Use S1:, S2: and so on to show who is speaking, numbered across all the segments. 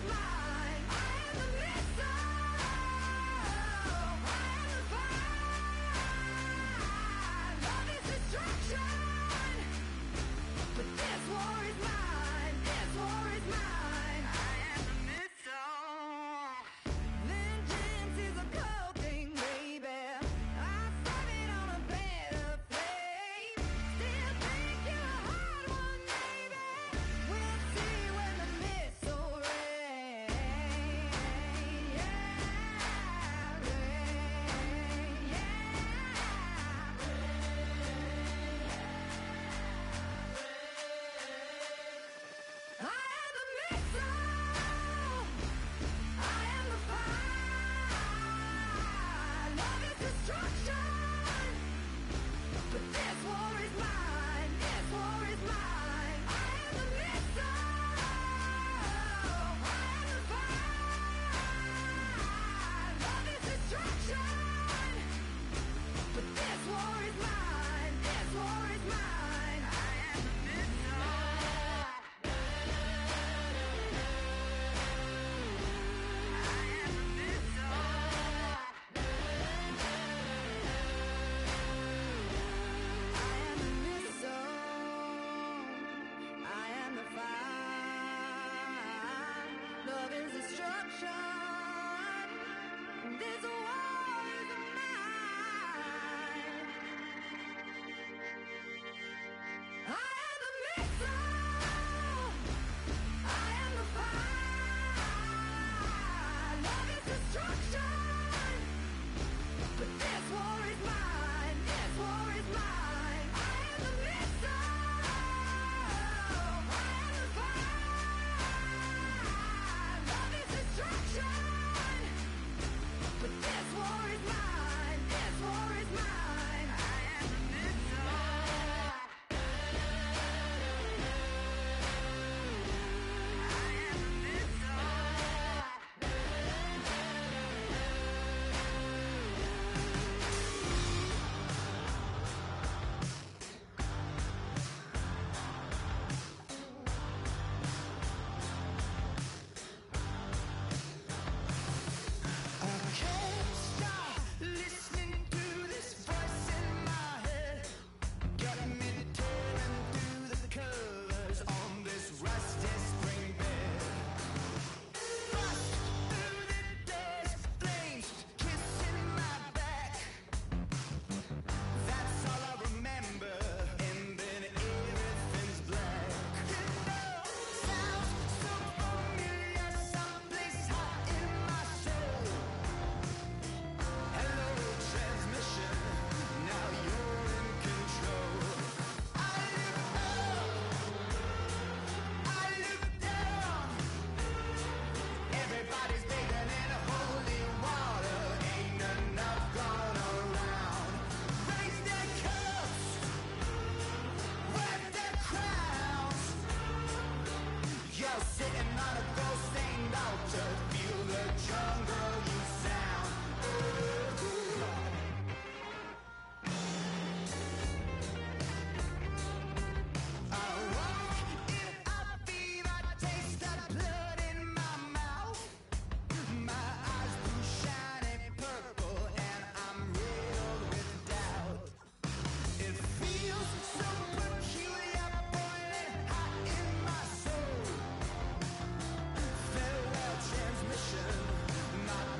S1: Transmission, not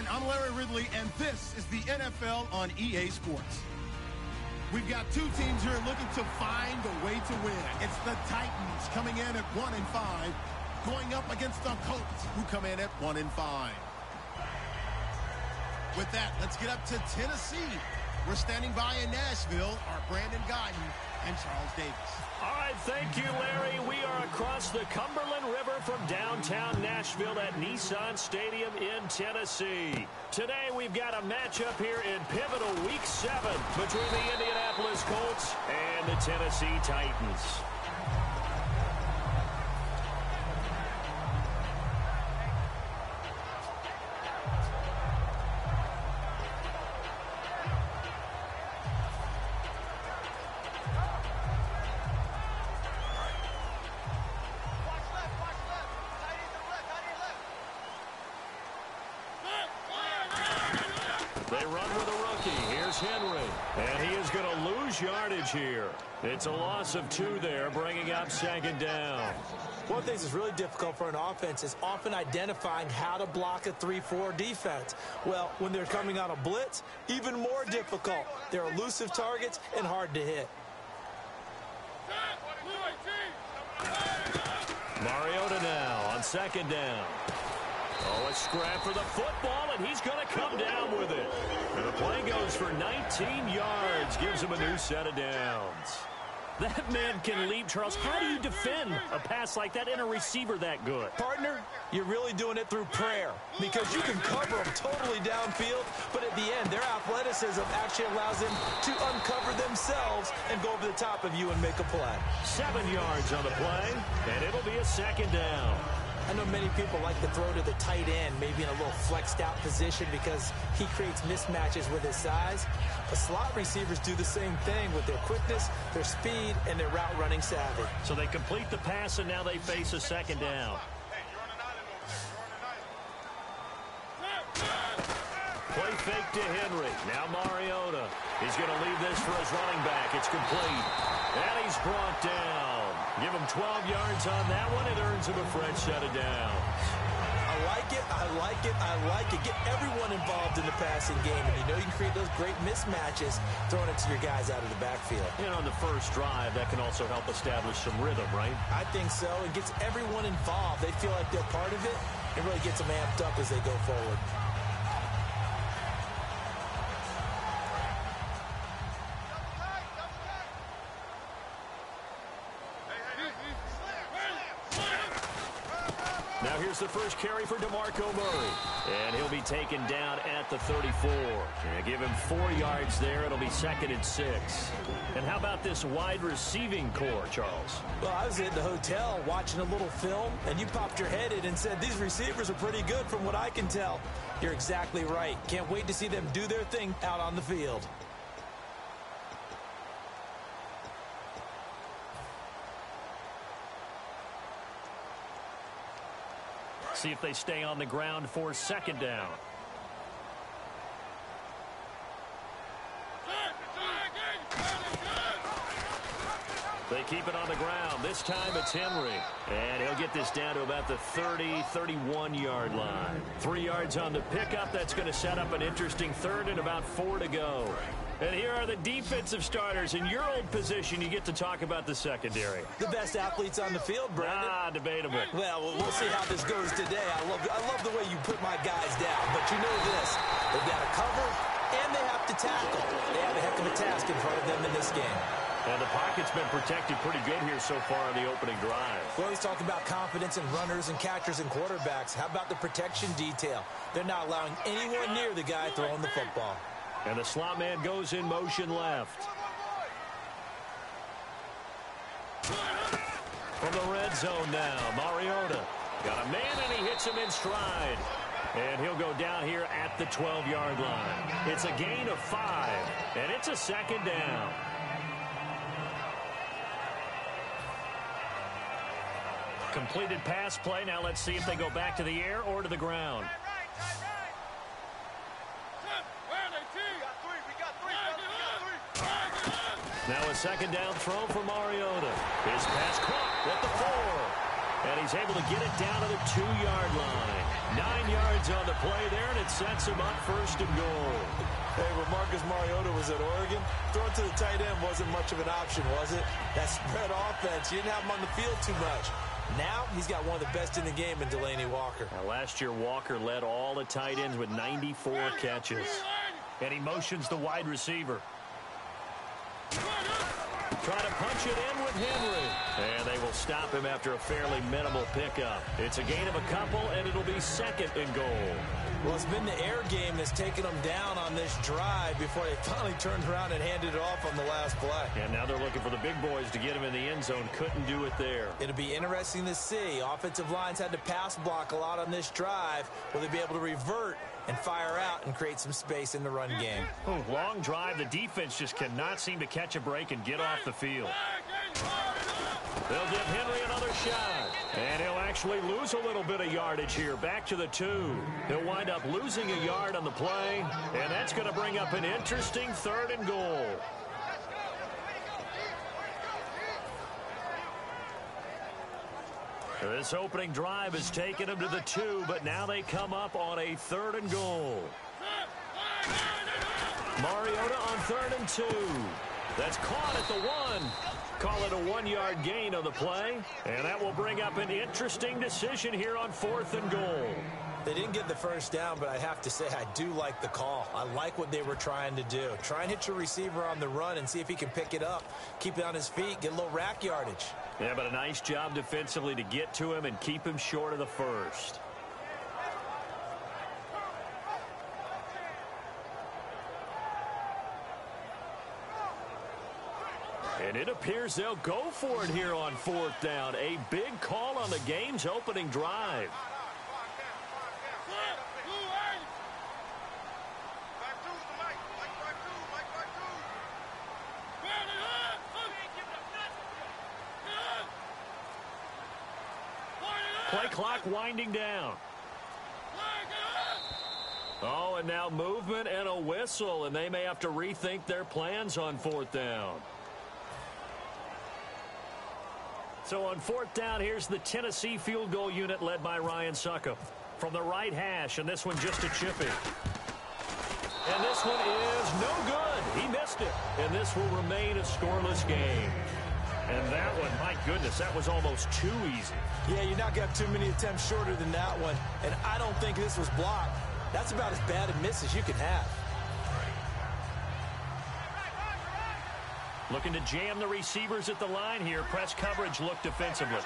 S1: everyone, I'm Larry Ridley, and this is the NFL on EA Sports. We've got two teams here looking to find a way to win. It's the Titans coming in at 1-5, going up against the Colts, who come in at 1-5. With that, let's get up to Tennessee. We're standing by in Nashville, our Brandon Guyton and Charles Davis.
S2: All right, thank you, Larry. We are across the Cumberland River from downtown Nashville at Nissan Stadium in Tennessee. Today, we've got a matchup here in pivotal Week 7 between the Indianapolis Colts and the Tennessee Titans. They run with a rookie. Here's Henry. And he is going to lose yardage here. It's a loss of 2 there, bringing up 2nd down.
S3: One thing that's really difficult for an offense is often identifying how to block a 3-4 defense. Well, when they're coming on a blitz, even more difficult. They're elusive targets and hard to hit.
S2: Mariota now on 2nd down. Oh, a scrap for the football, and he's going to come down with it. And the play goes for 19 yards, gives him a new set of downs. That man can leap, Charles. How do you defend a pass like that and a receiver that good?
S3: Partner, you're really doing it through prayer because you can cover them totally downfield, but at the end, their athleticism actually allows them to uncover themselves and go over the top of you and make a play.
S2: 7 yards on the play, and it'll be a 2nd down.
S3: I know many people like to throw to the tight end, maybe in a little flexed out position because he creates mismatches with his size. But slot receivers do the same thing with their quickness, their speed, and their route running savvy.
S2: So they complete the pass, and now they face a 2nd down. Play fake to Henry. Now Mariota. He's going to leave this for his running back. It's complete. And he's brought down. Give him 12 yards on that one. It earns him a fresh set of downs.
S3: I like it. I like it. I like it. Get everyone involved in the passing game. And you know you can create those great mismatches throwing it to your guys out of the backfield.
S2: And on the first drive, that can also help establish some rhythm, right?
S3: I think so. It gets everyone involved. They feel like they're part of it. It really gets them amped up as they go forward.
S2: Now here's the first carry for DeMarco Murray. And he'll be taken down at the 34. And give him 4 yards there. It'll be 2nd and 6. And how about this wide receiving core, Charles?
S3: Well, I was at the hotel watching a little film, and you popped your head in and said, these receivers are pretty good from what I can tell. You're exactly right. Can't wait to see them do their thing out on the field.
S2: See if they stay on the ground for 2nd down. They keep it on the ground. This time it's Henry. And he'll get this down to about the 30, 31-yard line. 3 yards on the pickup. That's going to set up an interesting 3rd and about 4 to go. And here are the defensive starters. In your old position, you get to talk about the secondary.
S3: The best athletes on the field, Brandon.
S2: Debatable.
S3: Well, we'll see how this goes today. I love the way you put my guys down. But you know this. They've got to cover, and they have to tackle. They have a heck of a task in front of them in this game.
S2: And the pocket's been protected pretty good here so far on the opening drive.
S3: Well, he's talking about confidence in runners and catchers and quarterbacks. How about the protection detail? They're not allowing anyone near the guy throwing the football.
S2: And the slot man goes in motion left. From the red zone now, Mariota. Got a man, and he hits him in stride. And he'll go down here at the 12-yard line. It's a gain of 5, and it's a 2nd down. Completed pass play. Now let's see if they go back to the air or to the ground. Now a 2nd down throw for Mariota. His pass caught at the 4. And he's able to get it down to the 2-yard line. 9 yards on the play there, and it sets him up first and goal.
S3: Hey, when Marcus Mariota was at Oregon, throwing to the tight end wasn't much of an option, was it? That spread offense, you didn't have him on the field too much. Now he's got one of the best in the game in Delanie Walker.
S2: Now, last year, Walker led all the tight ends with 94 catches. And he motions the wide receiver. Try to punch it in with Henry. And they will stop him after a fairly minimal pickup. It's a gain of a couple, and it'll be second and goal.
S3: Well, it's been the air game that's taken them down on this drive before they finally turned around and handed it off on the last play.
S2: And now they're looking for the big boys to get him in the end zone. Couldn't do it there.
S3: It'll be interesting to see. Offensive lines had to pass block a lot on this drive. Will they be able to revert and fire out and create some space in the run game?
S2: Long drive. The defense just cannot seem to catch a break and get off the field. They'll give Henry another shot. And he'll actually lose a little bit of yardage here. Back to the 2. He'll wind up losing a yard on the play. And that's going to bring up an interesting third and goal. This opening drive has taken them to the 2, but now they come up on a third and goal. Mariota on 3rd and 2. That's caught at the 1. Call it a 1-yard gain on the play. And that will bring up an interesting decision here on 4th and goal.
S3: They didn't get the first down, but I have to say I do like the call. I like what they were trying to do. Try and hit your receiver on the run and see if he can pick it up. Keep it on his feet, get a little rack yardage.
S2: Yeah, but a nice job defensively to get to him and keep him short of the first. And it appears they'll go for it here on 4th down. A big call on the game's opening drive. Play clock winding down. Oh, and now movement and a whistle, and they may have to rethink their plans on 4th down. So on 4th down, here's the Tennessee field goal unit led by Ryan Succop. From the right hash, and this one just a chippy. And this one is no good. He missed it. And this will remain a scoreless game. And that one, my goodness, that was almost too easy.
S3: Yeah, you're not going to have too many attempts shorter than that one. And I don't think this was blocked. That's about as bad a miss as you can have.
S2: Looking to jam the receivers at the line here. Press coverage look defensively.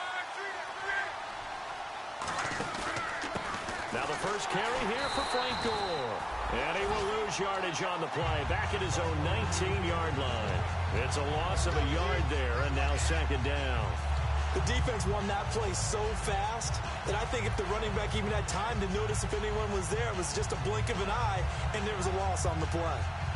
S2: Now the first carry here for Frank Gore. And he will lose yardage on the play. Back at his own 19-yard line. It's a loss of a yard there, and now 2nd down.
S3: The defense won that play so fast that I think if the running back even had time to notice if anyone was there, it was just a blink of an eye, and there was a loss on the play.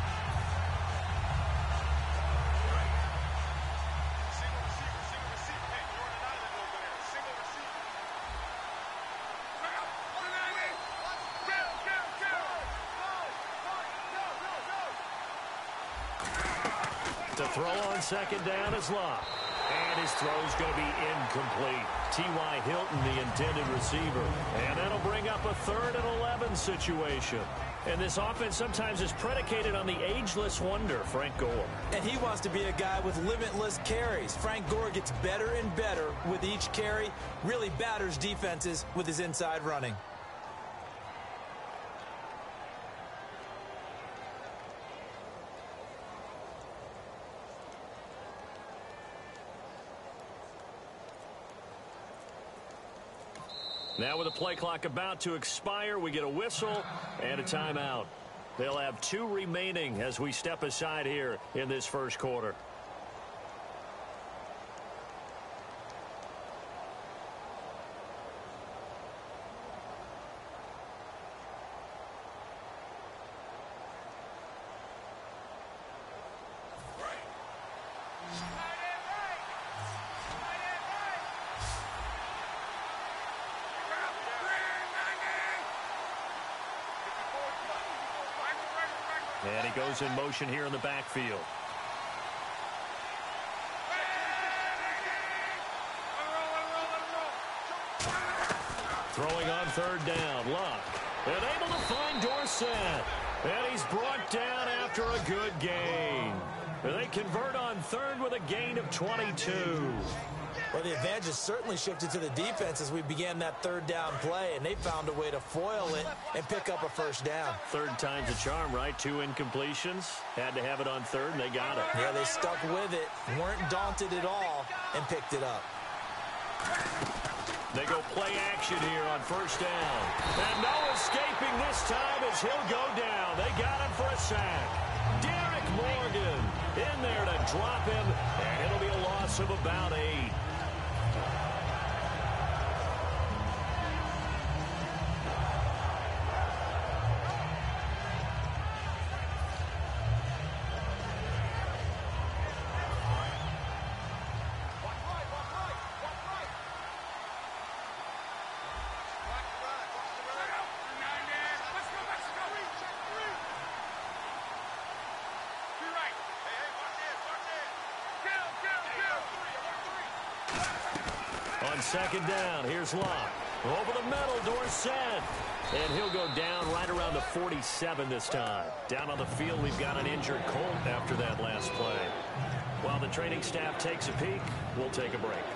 S2: To throw on 2nd down is Locke. And his throw's going to be incomplete. T.Y. Hilton, the intended receiver. And that'll bring up a 3rd and 11 situation. And this offense sometimes is predicated on the ageless wonder, Frank Gore.
S3: And he wants to be a guy with limitless carries. Frank Gore gets better and better with each carry. Really batters defenses with his inside running.
S2: Now with the play clock about to expire, we get a whistle and a timeout. They'll have 2 remaining as we step aside here in this first quarter. And he goes in motion here in the backfield. Throwing on third down, Luck. And able to find Dorsett. And he's brought down after a good gain. They convert on third with a gain of 22.
S3: Well, the advantage has certainly shifted to the defense as we began that third down play, and they found a way to foil it and pick up a first down.
S2: Third time's a charm, right? 2 incompletions. Had to have it on third, and they got it.
S3: Yeah, they stuck with it, weren't daunted at all, and picked it up.
S2: They go play action here on first down. And no escaping this time as he'll go down. They got him for a sack. Derek Morgan in there to drop him, and it'll be a loss of about 8. On second down, here's Locke. Over the middle, Dorsett. And he'll go down right around the 47 this time. Down on the field, we've got an injured Colt after that last play. While the training staff takes a peek, we'll take a break.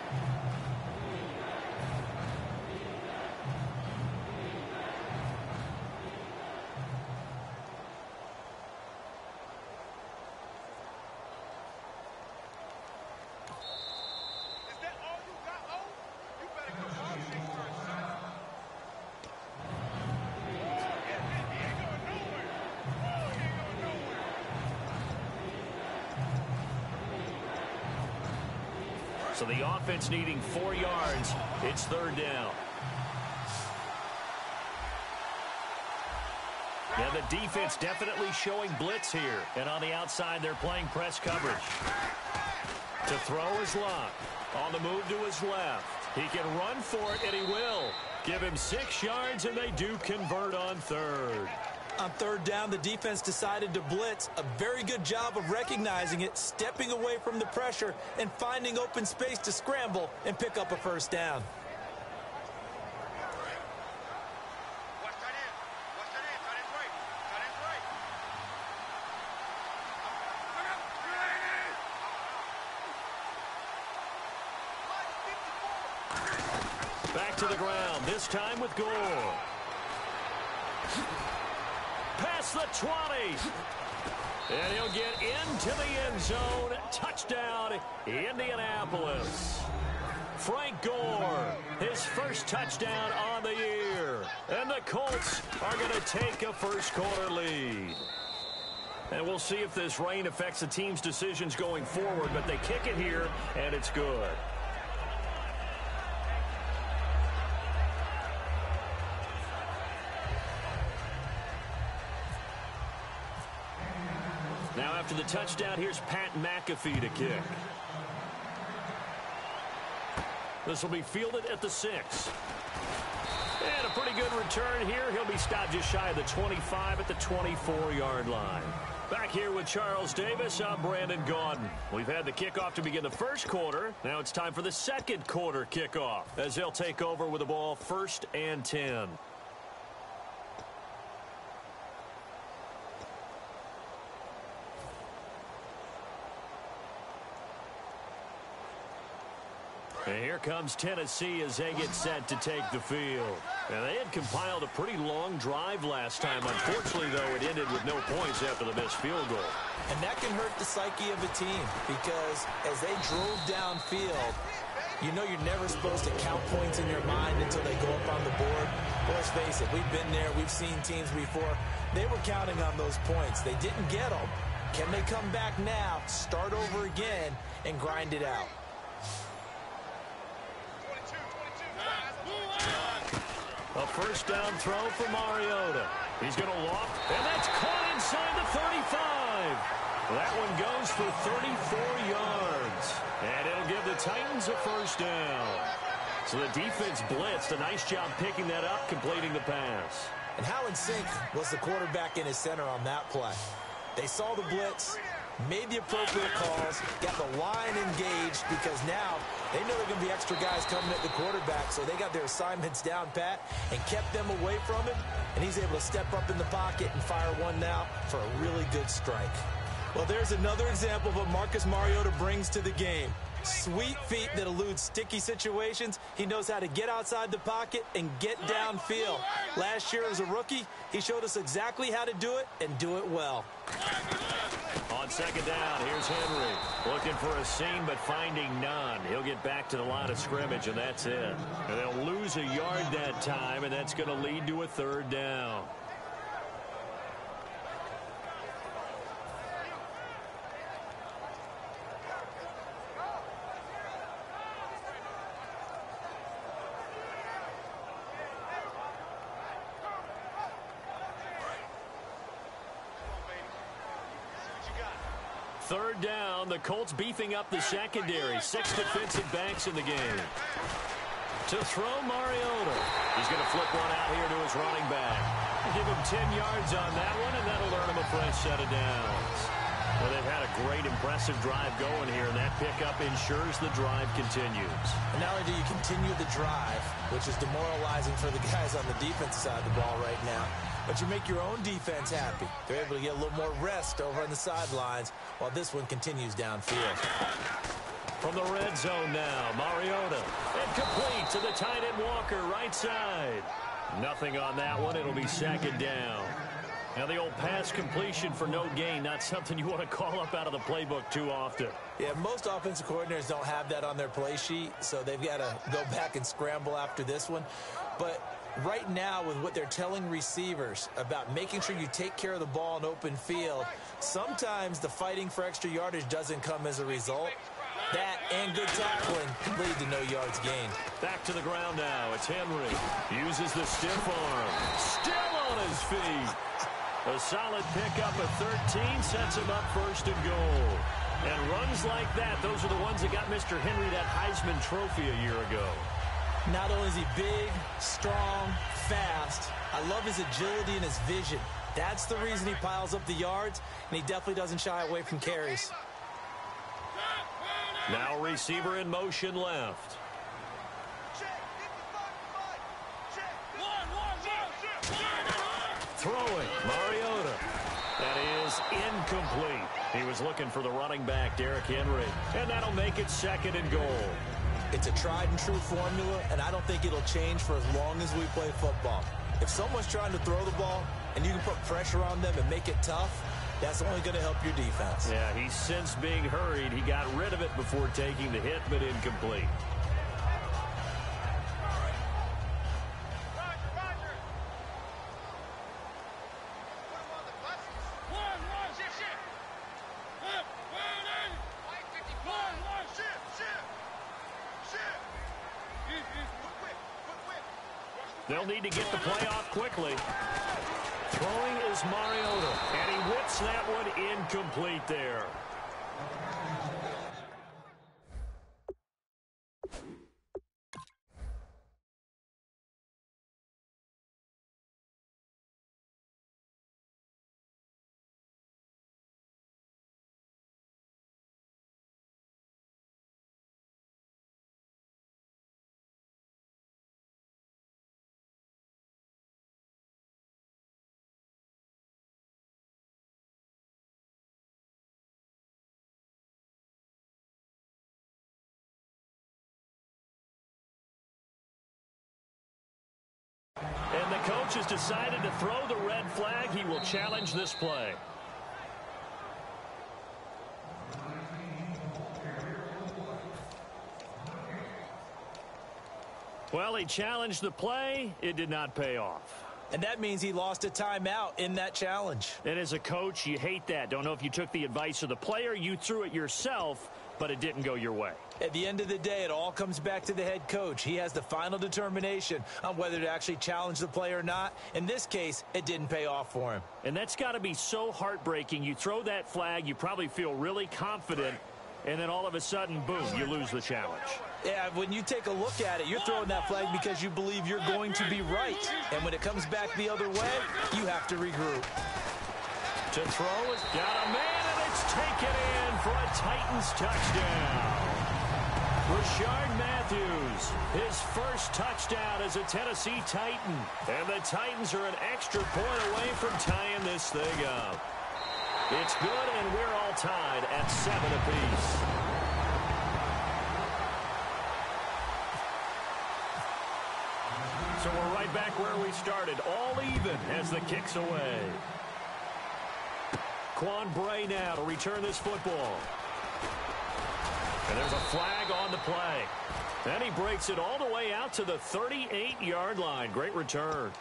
S2: So the offense needing 4 yards. It's third down. Yeah, the defense definitely showing blitz here. And on the outside, they're playing press coverage. To throw is Locke. On the move to his left. He can run for it, and he will. Give him 6 yards, and they do convert on third.
S3: On third down, the defense decided to blitz. A very good job of recognizing it, stepping away from the pressure, and finding open space to scramble and pick up a first down.
S2: Back to the ground, this time with Gore. Past the 20. And he'll get into the end zone. Touchdown, Indianapolis. Frank Gore, his first touchdown on the year. And the Colts are going to take a first-quarter lead. And we'll see if this rain affects the team's decisions going forward, but they kick it here, and it's good. Now after the touchdown, here's Pat McAfee to kick. This will be fielded at the 6. And a pretty good return here. He'll be stopped just shy of the 25 at the 24-yard line. Back here with Charles Davis, I'm Brandon Gaudin. We've had the kickoff to begin the first quarter. Now it's time for the second quarter kickoff as they'll take over with the ball 1st and 10. And here comes Tennessee as they get set to take the field. And they had compiled a pretty long drive last time. Unfortunately, though, it ended with no points after the missed field goal.
S3: And that can hurt the psyche of a team because as they drove downfield, you know you're never supposed to count points in your mind until they go up on the board. Well, let's face it, we've been there. We've seen teams before. They were counting on those points. They didn't get them. Can they come back now, start over again, and grind it out?
S2: A first down throw for Mariota. He's going to loft, and that's caught inside the 35. That one goes for 34 yards. And it'll give the Titans a first down. So the defense blitzed. A nice job picking that up, completing the pass.
S3: And how in sync was the quarterback in his center on that play? They saw the blitz, made the appropriate calls, got the line engaged because now They know they're going to be extra guys coming at the quarterback, so they got their assignments down pat and kept them away from him, and he's able to step up in the pocket and fire one now for a really good strike. Well, there's another example of what Marcus Mariota brings to the game. Sweet feet that elude sticky situations. He knows how to get outside the pocket and get downfield. Last year as a rookie, he showed us exactly how to do it and do it well.
S2: On second down, here's Henry. Looking for a seam, but finding none. He'll get back to the line of scrimmage, and that's it. And they'll lose a yard that time, and that's going to lead to a third down. Third down, the Colts beefing up the secondary. 6 defensive backs in the game. To throw, Mariota. He's going to flip one out here to his running back. Give him 10 yards on that one, and that'll earn him a fresh set of downs. Well, they've had a great, impressive drive going here, and that pickup ensures the drive continues.
S3: And not only do you continue the drive, which is demoralizing for the guys on the defensive side of the ball right now, but you make your own defense happy. They're able to get a little more rest over on the sidelines while this one continues downfield.
S2: From the red zone now, Mariota. And complete to the tight end Walker, right side. Nothing on that one. It'll be second down. Now the old pass completion for no gain, not something you want to call up out of the playbook too often.
S3: Yeah, most offensive coordinators don't have that on their play sheet, so they've got to go back and scramble after this one. But right now, with what they're telling receivers about making sure you take care of the ball in open field, sometimes the fighting for extra yardage doesn't come as a result. That and good tackling can lead to no yards gained.
S2: Back to the ground now. It's Henry. Uses the stiff arm. Still on his feet. A solid pickup of 13 sets him up first and goal. And runs like that, those are the ones that got Mr. Henry that Heisman Trophy a year ago.
S3: Not only is he big, strong, fast, I love his agility and his vision. That's the reason he piles up the yards, and he definitely doesn't shy away from carries.
S2: Now receiver in motion left. Throwing, Mariota. That is incomplete. He was looking for the running back, Derrick Henry. And that'll make it second and goal.
S3: It's a tried and true formula, and I don't think it'll change for as long as we play football. If someone's trying to throw the ball and you can put pressure on them and make it tough, that's only going to help your defense.
S2: Yeah, he's since being hurried. He got rid of it before taking the hit, but incomplete. They'll need to get the play off quickly. Throwing is Mariota, and he whips that one incomplete there. And the coach has decided to throw the red flag. He will challenge this play. Well, he challenged the play. It did not pay off.
S3: And that means he lost a timeout in that challenge.
S2: And as a coach, you hate that. Don't know if you took the advice of the player, you threw it yourself, but it didn't go your way.
S3: At the end of the day, it all comes back to the head coach. He has the final determination on whether to actually challenge the play or not. In this case, it didn't pay off for him.
S2: And that's got to be so heartbreaking. You throw that flag, you probably feel really confident, and then all of a sudden, boom, you lose the challenge.
S3: Yeah, when you take a look at it, you're throwing that flag because you believe you're going to be right. And when it comes back the other way, you have to regroup.
S2: To throw is got a man, and it's taken in for a Titans touchdown. Rashard Matthews, his first touchdown as a Tennessee Titan. And the Titans are an extra point away from tying this thing up. It's good, and we're all tied at 7 apiece. So we're right back where we started, all even as the kick's away. Quan Bray now to return this football. And there's a flag on the play. And he breaks it all the way out to the 38-yard line. Great return.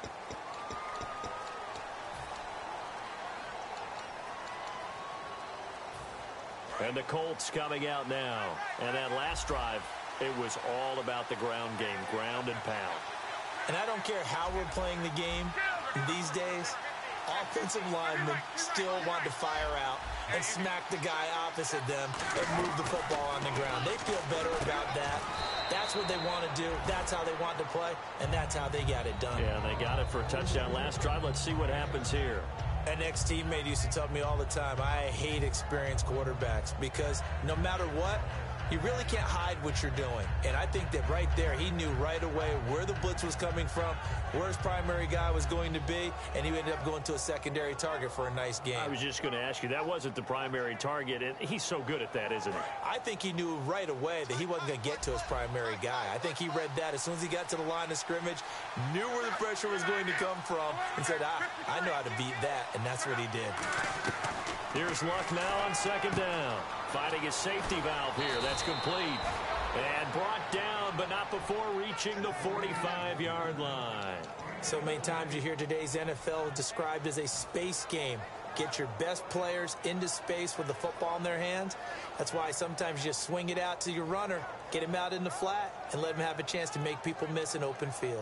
S2: And the Colts coming out now. And that last drive, it was all about the ground game, ground and pound.
S3: And I don't care how we're playing the game these days, offensive linemen still want to fire out and smack the guy opposite them and move the football on the ground. They feel better about that. That's what they want to do. That's how they want to play, and that's how they got it done.
S2: Yeah, they got it for a touchdown last drive. Let's see what happens here.
S3: An ex-teammate used to tell me all the time, I hate experienced quarterbacks because no matter what, you really can't hide what you're doing. And I think that right there, he knew right away where the blitz was coming from, where his primary guy was going to be, and he ended up going to a secondary target for a nice game.
S2: I was just going to ask you, that wasn't the primary target, and he's so good at that, isn't he?
S3: I think he knew right away that he wasn't going to get to his primary guy. I think he read that as soon as he got to the line of scrimmage, knew where the pressure was going to come from, and said, I know how to beat that, and that's what he did.
S2: Here's Luck now on second down. Finding his safety valve here. That's complete. And brought down, but not before reaching the 45-yard line.
S3: So many times you hear today's NFL described as a space game. Get your best players into space with the football in their hands. That's why sometimes you just swing it out to your runner, get him out in the flat, and let him have a chance to make people miss an open field.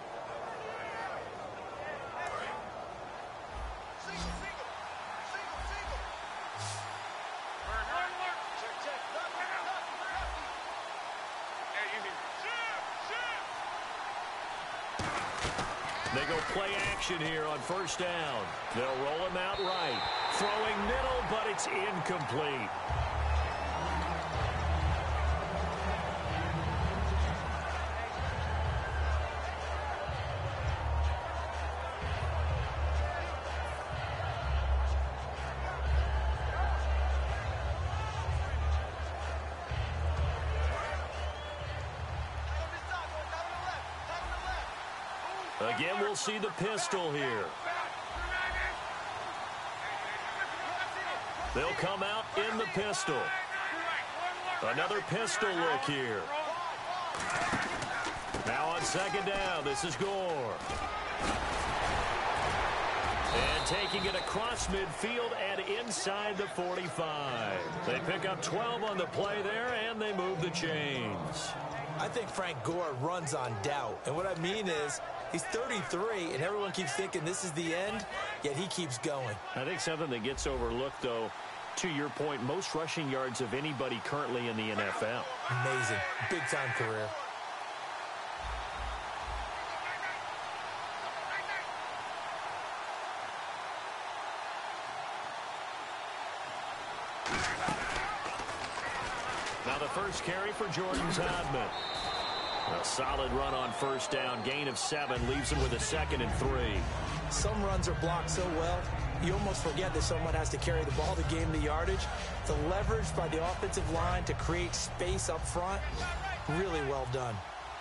S2: They go play action here on first down. They'll roll him out right. Throwing middle, but it's incomplete. Again, we'll see the pistol here. They'll come out in the pistol. Another pistol look here. Now on second down, this is Gore. And taking it across midfield and inside the 45. They pick up 12 on the play there, and they move the chains.
S3: I think Frank Gore runs on doubt. And what I mean is, he's 33, and everyone keeps thinking this is the end, yet he keeps going.
S2: I think something that gets overlooked, though, to your point, most rushing yards of anybody currently in the NFL.
S3: Amazing. Big-time career.
S2: Now the first carry for Jordan Todman. A solid run on first down. Gain of 7 leaves him with a 2nd and 3.
S3: Some runs are blocked so well, you almost forget that someone has to carry the ball to gain the yardage. The leverage by the offensive line to create space up front, really well done.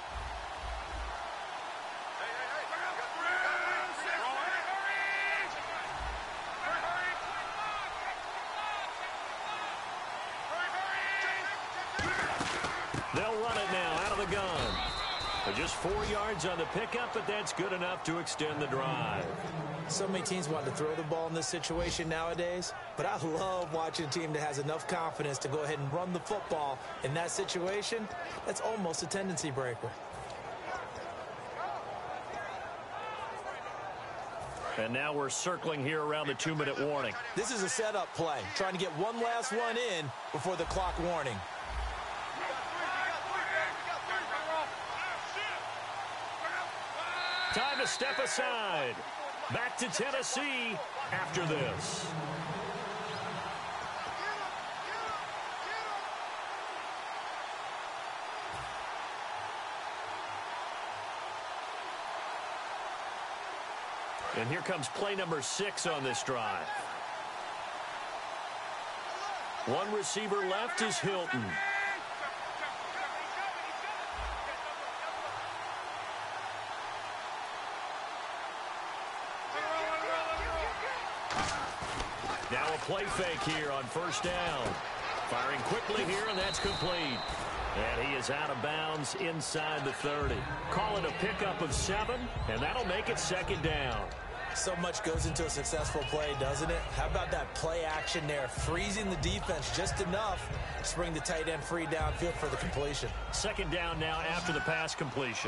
S2: They'll run it now out of the gun. Just 4 yards on the pickup, but that's good enough to extend the drive.
S3: So many teams want to throw the ball in this situation nowadays, but I love watching a team that has enough confidence to go ahead and run the football in that situation. That's almost a tendency breaker.
S2: And now we're circling here around the 2-minute warning.
S3: This is a setup play, trying to get one last one in before the clock warning.
S2: Time to step aside. Back to Tennessee after this. And here comes play number 6 on this drive. One receiver left is Hilton. Now a play fake here on first down. Firing quickly here, and that's complete. And he is out of bounds inside the 30. Call it a pickup of 7, and that'll make it second down.
S3: So much goes into a successful play, doesn't it? How about that play action there, freezing the defense just enough to bring the tight end free downfield for the completion.
S2: Second down now after the pass completion.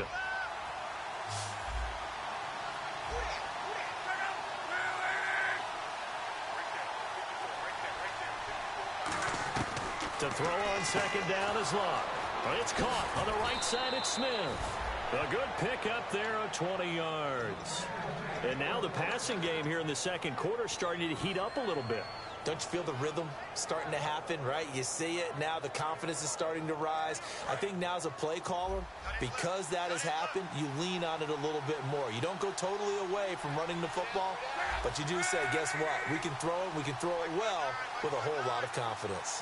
S2: To throw on second down is Locke. It's caught on the right side. It's Smith. A good pickup there of 20 yards. And now the passing game here in the second quarter starting to heat up a little bit.
S3: Don't you feel the rhythm starting to happen, right? You see it now. The confidence is starting to rise. I think now as a play caller, because that has happened, you lean on it a little bit more. You don't go totally away from running the football, but you do say, guess what? We can throw it. We can throw it well with a whole lot of confidence.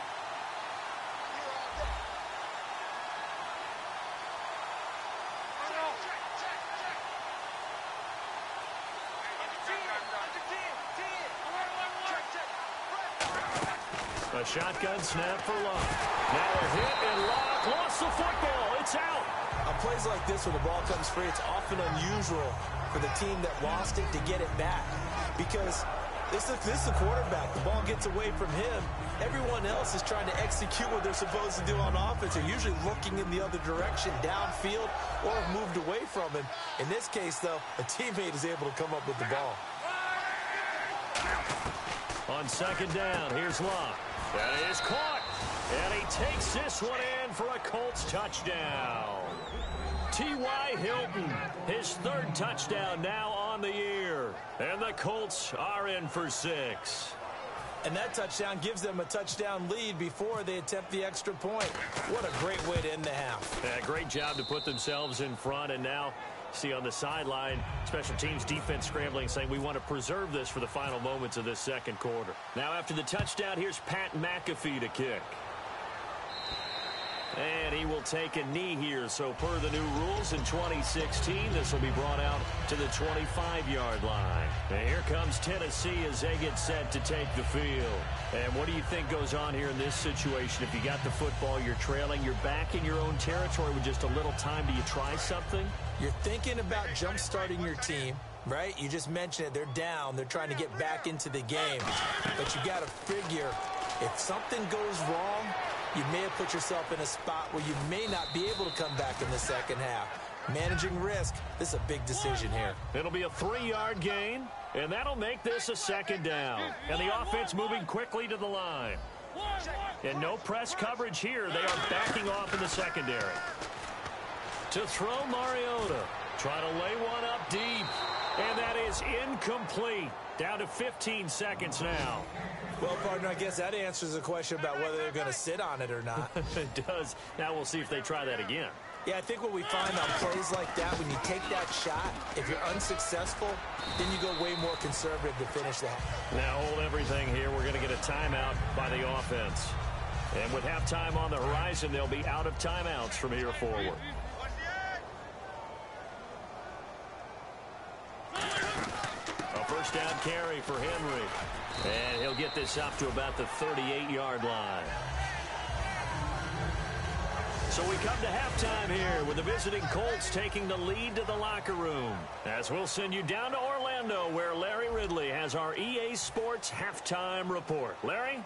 S2: A shotgun snap for Locke. Now a hit, and Locke lost the football. It's out.
S3: On plays like this, when the ball comes free, it's often unusual for the team that lost it to get it back. Because this is the quarterback. The ball gets away from him. Everyone else is trying to execute what they're supposed to do on offense. They're usually looking in the other direction, downfield, or have moved away from him. In this case, though, a teammate is able to come up with the ball.
S2: On second down, here's Locke. That is caught. And he takes this one in for a Colts touchdown. T.Y. Hilton, his third touchdown now on the year. And the Colts are in for 6.
S3: And that touchdown gives them a touchdown lead before they attempt the extra point. What a great way to end the half.
S2: Yeah, great job to put themselves in front, and now see on the sideline, special teams defense scrambling, saying we want to preserve this for the final moments of this second quarter. Now after the touchdown, here's Pat McAfee to kick. And he will take a knee here. So per the new rules in 2016, this will be brought out to the 25-yard line. And here comes Tennessee as they get set to take the field. And what do you think goes on here in this situation? If you got the football, you're trailing, you're back in your own territory with just a little time. Do you try something?
S3: You're thinking about jump-starting your team, right? You just mentioned it. They're down. They're trying to get back into the game. But you got to figure if something goes wrong, you may have put yourself in a spot where you may not be able to come back in the second half. Managing risk, this is a big decision here.
S2: It'll be a 3-yard gain, and that'll make this a second down. And the offense moving quickly to the line. And no press coverage here. They are backing off in the secondary. To throw Mariota. Trying to lay one up deep. And that is incomplete. Down to 15 seconds now.
S3: Well, partner, I guess that answers the question about whether they're going to sit on it or not.
S2: It does. Now we'll see if they try that again.
S3: Yeah, I think what we find on plays like that, when you take that shot, if you're unsuccessful, then you go way more conservative to finish that.
S2: Now hold everything here. We're going to get a timeout by the offense. And with halftime on the horizon, they'll be out of timeouts from here forward. A first down carry for Henry. And he'll get this up to about the 38-yard line. So we come to halftime here with the visiting Colts taking the lead to the locker room. As we'll send you down to Orlando where Larry Ridley has our EA Sports halftime report. Larry?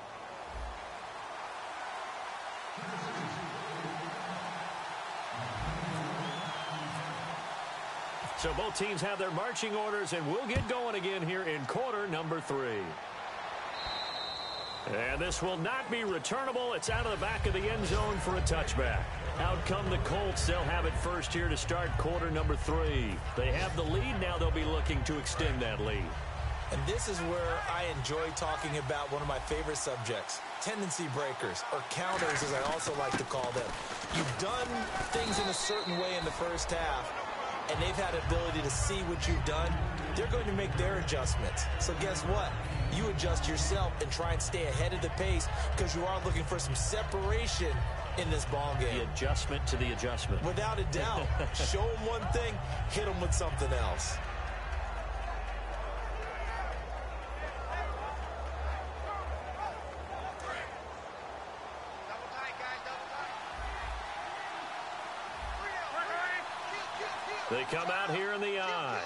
S2: So both teams have their marching orders, and we'll get going again here in quarter number 3. And this will not be returnable. It's out of the back of the end zone for a touchback. Out come the Colts. They'll have it first here to start quarter number 3. They have the lead. Now they'll be looking to extend that lead.
S3: And this is where I enjoy talking about one of my favorite subjects, tendency breakers, or counters as I also like to call them. You've done things in a certain way in the first half. and they've had the ability to see what you've done, they're going to make their adjustments. So guess what? You adjust yourself and try and stay ahead of the pace because you are looking for some separation in this ball game.
S2: The adjustment to the adjustment.
S3: Without a doubt. Show them one thing, hit them with something else.
S2: They come out here in the eye.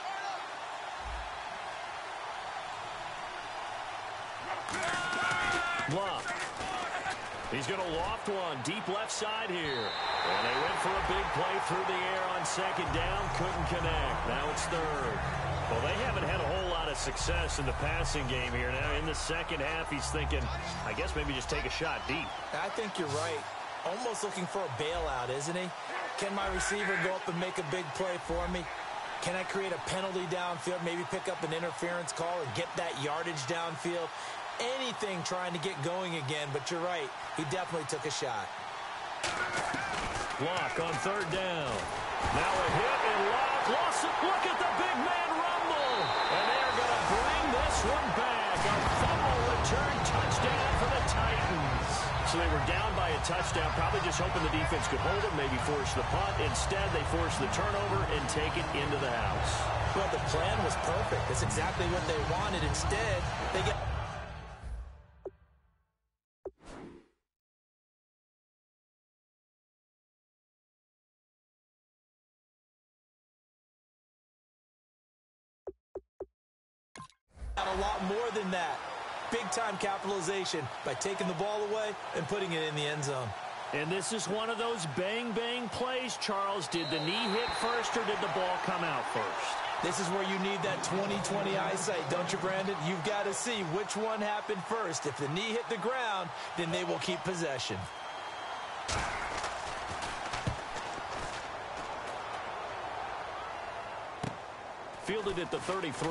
S2: Bluff. He's going to loft one deep left side here. And they went for a big play through the air on second down. Couldn't connect. Now it's third. Well, they haven't had a whole lot of success in the passing game here. Now in the second half, he's thinking, I guess maybe just take a shot deep.
S3: I think you're right. Almost looking for a bailout, isn't he? Can my receiver go up and make a big play for me? Can I create a penalty downfield, maybe pick up an interference call and get that yardage downfield? Anything trying to get going again, but you're right. He definitely took a shot.
S2: Block on third down. Now a hit and lost it. Look at the big man rumble. And they're going to bring this one back. A fumble return touchdown for the Titans. So they were down by a touchdown, probably just hoping the defense could hold it, maybe force the punt. Instead, they force the turnover and take it into the house.
S3: Well, the plan was perfect. That's exactly what they wanted. Instead, they get... a lot more than that. Big-time capitalization by taking the ball away and putting it in the end zone.
S2: And this is one of those bang-bang plays, Charles. Did the knee hit first or did the ball come out first?
S3: This is where you need that 20/20 eyesight, don't you, Brandon? You've got to see which one happened first. If the knee hit the ground, then they will keep possession.
S2: Fielded at the 33.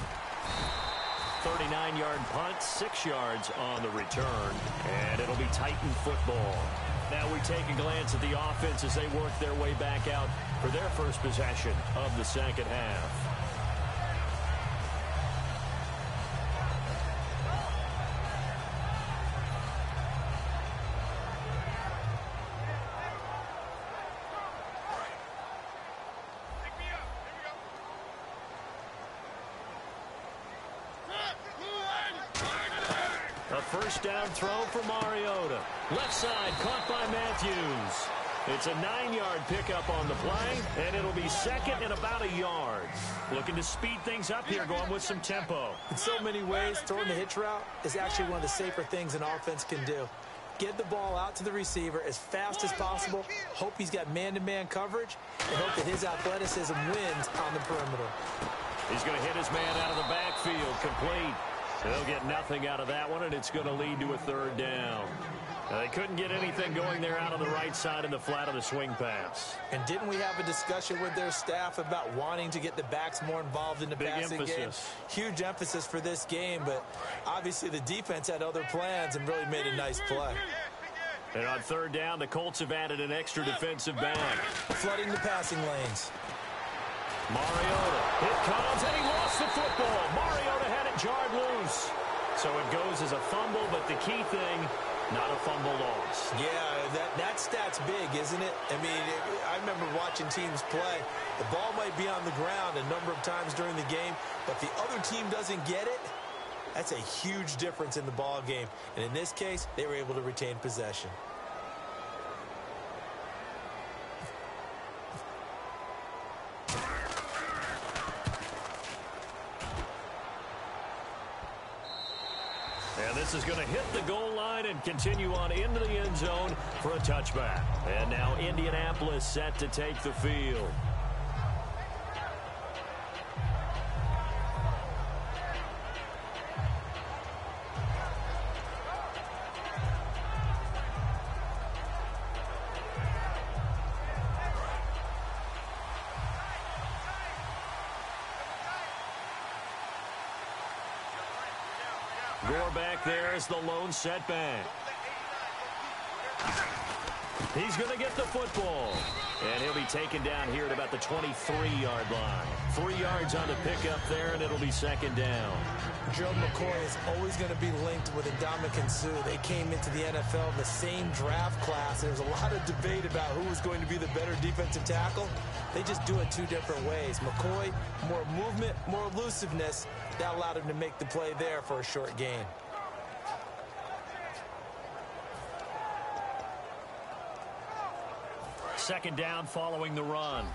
S2: 39-yard punt, 6 yards on the return, and it'll be Titan football. Now we take a glance at the offense as they work their way back out for their first possession of the second half. First down throw for Mariota. Left side caught by Matthews. It's a 9-yard pickup on the play, and it'll be second and about a yard. Looking to speed things up here, going with some tempo.
S3: In so many ways, throwing the hitch route is actually one of the safer things an offense can do. Get the ball out to the receiver as fast as possible, hope he's got man-to-man coverage, and hope that his athleticism wins on the perimeter.
S2: He's going to hit his man out of the backfield, complete. They'll get nothing out of that one, and it's going to lead to a third down. Now, they couldn't get anything going there out on the right side in the flat of the swing pass.
S3: And didn't we have a discussion with their staff about wanting to get the backs more involved in the passing game? Huge emphasis for this game, but obviously the defense had other plans and really made a nice play.
S2: And on third down, the Colts have added an extra defensive back.
S3: Flooding the passing lanes.
S2: Mariota, it comes, and he lost the football. Mariota had it jarred loose. So it goes as a fumble, but the key thing, not a fumble loss.
S3: Yeah, that stat's big, isn't it? I mean, I remember watching teams play. The ball might be on the ground a number of times during the game, but the other team doesn't get it. That's a huge difference in the ball game. And in this case, they were able to retain possession.
S2: And this is going to hit the goal line and continue on into the end zone for a touchback. And now Indianapolis set to take the field. Gore back there is the lone setback. He's going to get the football. And he'll be taken down here at about the 23-yard line. 3 yards on the pickup there, and it'll be second down.
S3: Gerald McCoy is always going to be linked with Ndamukong Suh. They came into the NFL in the same draft class. There was a lot of debate about who was going to be the better defensive tackle. They just do it 2 different ways. McCoy, more movement, more elusiveness. That allowed him to make the play there for a short gain.
S2: Second down following the run.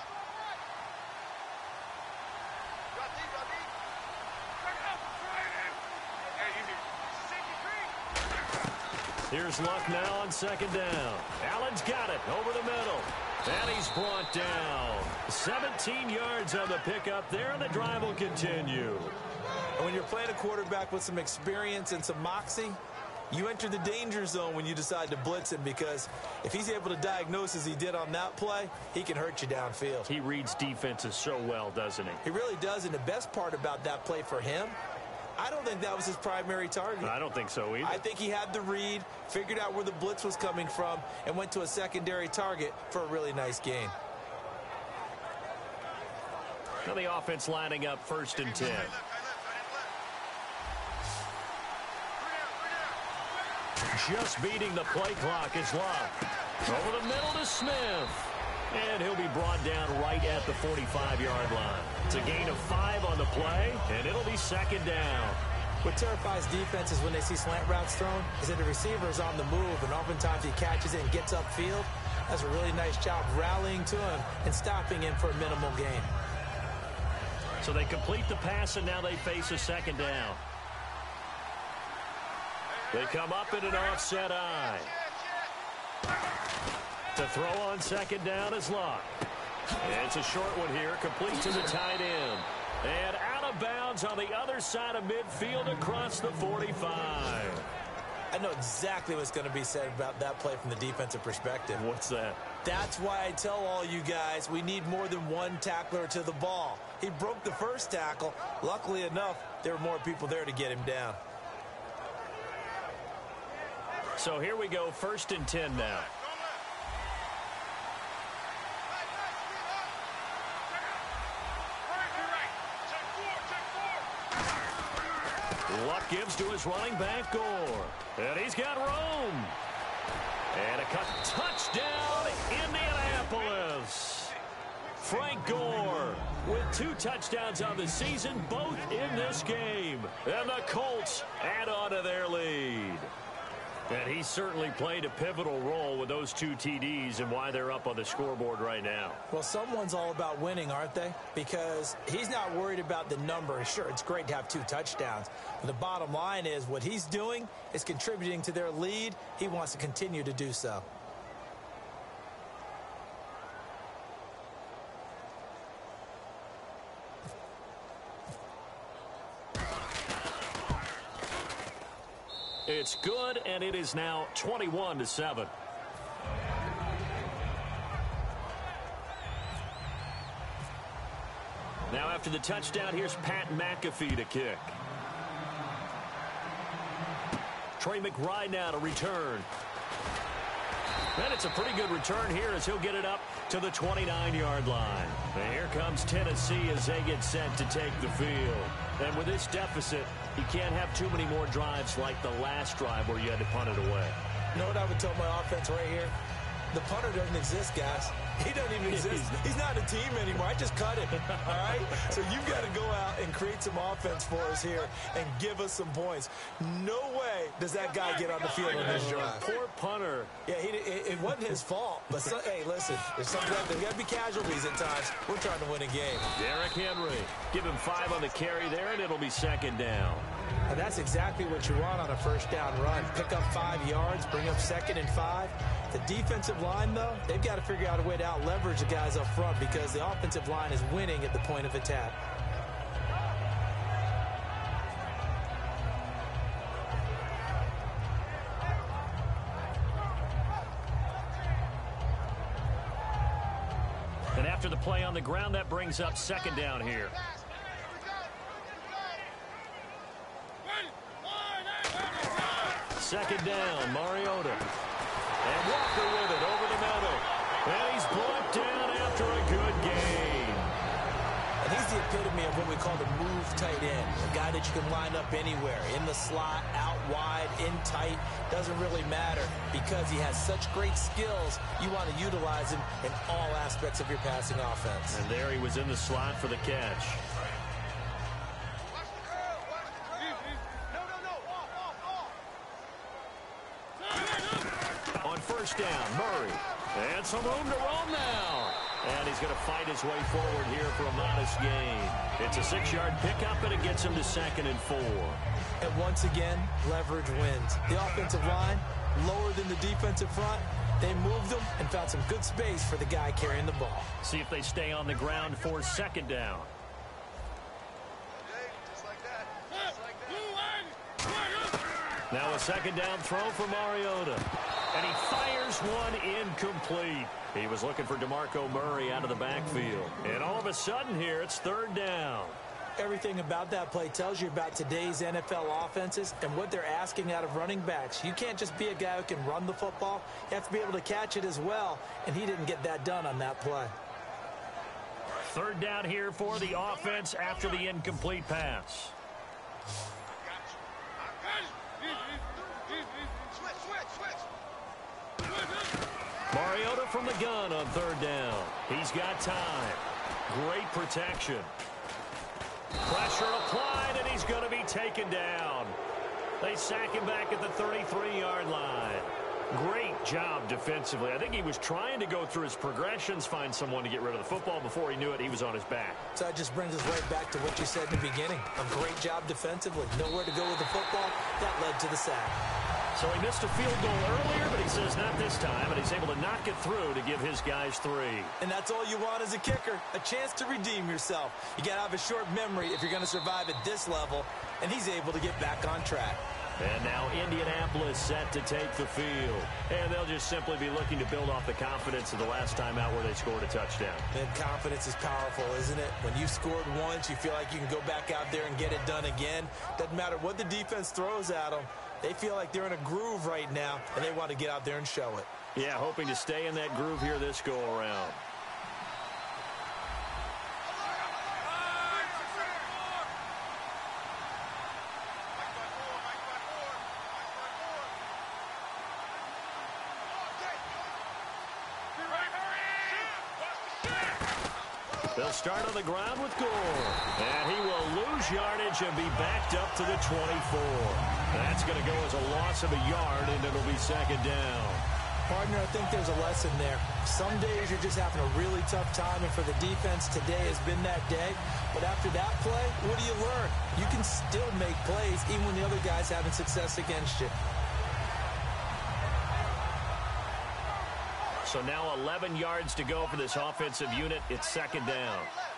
S2: Here's Luck now on second down. Allen's got it over the middle. And he's brought down. 17 yards on the pickup there, and the drive will continue.
S3: And when you're playing a quarterback with some experience and some moxie, you enter the danger zone when you decide to blitz him, because if he's able to diagnose as he did on that play, he can hurt you downfield.
S2: He reads defenses so well, doesn't he?
S3: He really does, and the best part about that play for him, I don't think that was his primary target.
S2: I don't think so either.
S3: I think he had the read, figured out where the blitz was coming from, and went to a secondary target for a really nice gain.
S2: Now the offense lining up 1st and 10. Just beating the play clock is Luck. Over the middle to Smith. And he'll be brought down right at the 45-yard line. It's a gain of 5 on the play, and it'll be second down.
S3: What terrifies defenses when they see slant routes thrown is that the receiver is on the move, and oftentimes he catches it and gets upfield. That's a really nice job rallying to him and stopping him for a minimal gain.
S2: So they complete the pass, and now they face a second down. They come up in an offset eye. To throw on second down is Luck. And it's a short one here, complete to the tight end. And out of bounds on the other side of midfield across the 45.
S3: I know exactly what's going to be said about that play from the defensive perspective.
S2: What's that?
S3: That's why I tell all you guys we need more than one tackler to the ball. He broke the first tackle. Luckily enough, there were more people there to get him down.
S2: So here we go, 1st and 10 now. Luck gives to his running back, Gore. And he's got room. And a touchdown, Indianapolis. Frank Gore with 2 touchdowns on the season, both in this game. And the Colts add on to their lead. And he certainly played a pivotal role with those 2 TDs and why they're up on the scoreboard right now.
S3: Well, someone's all about winning, aren't they? Because he's not worried about the number. Sure, it's great to have 2 touchdowns. But the bottom line is what he's doing is contributing to their lead. He wants to continue to do so.
S2: It's good, and it is now 21-7. Now after the touchdown, here's Pat McAfee to kick. Trey McBride now to return. And it's a pretty good return here as he'll get it up to the 29-yard line. And here comes Tennessee as they get set to take the field. And with this deficit, you can't have too many more drives like the last drive where you had to punt it away.
S3: You know what I would tell my offense right here? The punter doesn't exist, guys. He doesn't even exist. He's not a team anymore. I just cut him, all right? So you've got to go out and create some offense for us here and give us some points. No way does that guy get on the field in this drive.
S2: Poor punter.
S3: Yeah, it wasn't his fault. But, hey, listen, there's got to be casualties at times. We're trying to win a game.
S2: Derrick Henry. Give him 5 on the carry there, and it'll be second down.
S3: And that's exactly what you want on a first down run. Pick up 5 yards, bring up 2nd and 5. The defensive line, though, they've got to figure out a way to out-leverage the guys up front because the offensive line is winning at the point of attack.
S2: And after the play on the ground, that brings up second down here. Second down, Mariota. And Walker with it over the middle. And he's brought down after a good gain.
S3: And he's the epitome of what we call the move tight end. A guy that you can line up anywhere. In the slot, out wide, in tight. Doesn't really matter. Because he has such great skills, you want to utilize him in all aspects of your passing offense.
S2: And there he was in the slot for the catch. On first down, Murray. And some room to roam now. And he's going to fight his way forward here for a modest gain. It's a 6-yard pickup, and it gets him to 2nd and 4.
S3: And once again, leverage wins. The offensive line, lower than the defensive front. They moved them and found some good space for the guy carrying the ball.
S2: See if they stay on the ground for 2nd down. Now a 2nd down throw for Mariota. And he fires one incomplete. He was looking for DeMarco Murray out of the backfield. And all of a sudden here, it's 3rd down.
S3: Everything about that play tells you about today's NFL offenses and what they're asking out of running backs. You can't just be a guy who can run the football. You have to be able to catch it as well, and he didn't get that done on that play.
S2: 3rd down here for the offense after the incomplete pass. Mariota from the gun on 3rd down. He's got time. Great protection. Pressure applied, and he's going to be taken down. They sack him back at the 33-yard line. Great job defensively. I think he was trying to go through his progressions, find someone to get rid of the football. Before he knew it, he was on his back.
S3: So that just brings us right back to what you said in the beginning. A great job defensively. Nowhere to go with the football. That led to the sack.
S2: So he missed a field goal earlier, but he says not this time, and he's able to knock it through to give his guys 3.
S3: And that's all you want as a kicker, a chance to redeem yourself. You got to have a short memory if you're going to survive at this level, and he's able to get back on track.
S2: And now Indianapolis set to take the field. And they'll just simply be looking to build off the confidence of the last time out where they scored a touchdown.
S3: And confidence is powerful, isn't it? When you've scored once, you feel like you can go back out there and get it done again. Doesn't matter what the defense throws at them. They feel like they're in a groove right now, and they want to get out there and show it.
S2: Yeah, hoping to stay in that groove here this go-around. They'll start on the ground with Gore. And he will lose yardage and be backed up to the 24. That's going to go as a loss of a yard, and it'll be 2nd down.
S3: Partner, I think there's a lesson there. Some days you're just having a really tough time, and for the defense, today has been that day. But after that play, what do you learn? You can still make plays even when the other guy's having success against you.
S2: So now 11 yards to go for this offensive unit. It's 2nd down.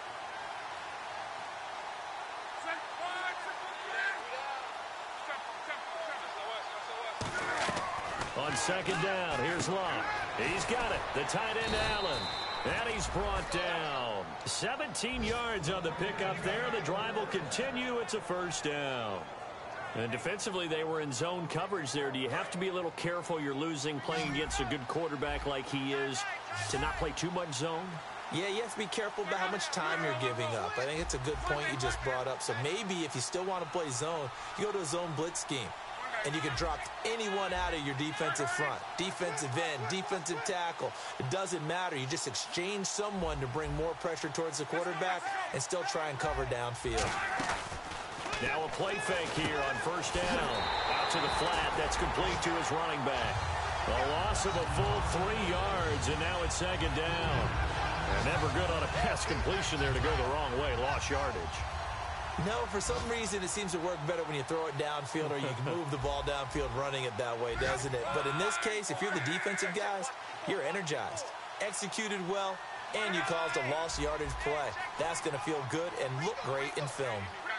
S2: On 2nd down, here's Locke. He's got it. The tight end, Allen. And he's brought down. 17 yards on the pickup there. The drive will continue. It's a 1st down. And defensively, they were in zone coverage there. Do you have to be a little careful you're losing playing against a good quarterback like he is to not play too much zone?
S3: Yeah, you have to be careful about how much time you're giving up. I think it's a good point you just brought up. So maybe if you still want to play zone, you go to a zone blitz scheme. And you can drop anyone out of your defensive front. Defensive end, defensive tackle. It doesn't matter. You just exchange someone to bring more pressure towards the quarterback and still try and cover downfield.
S2: Now a play fake here on 1st down. Out to the flat. That's complete to his running back. A loss of a full 3 yards, and now it's 2nd down. And never good on a pass completion there to go the wrong way. Lost yardage.
S3: No, for some reason it seems to work better when you throw it downfield or you can move the ball downfield running it that way, doesn't it? But in this case, if you're the defensive guys, you're energized, executed well, and you caused a lost yardage play. That's going to feel good and look great in film.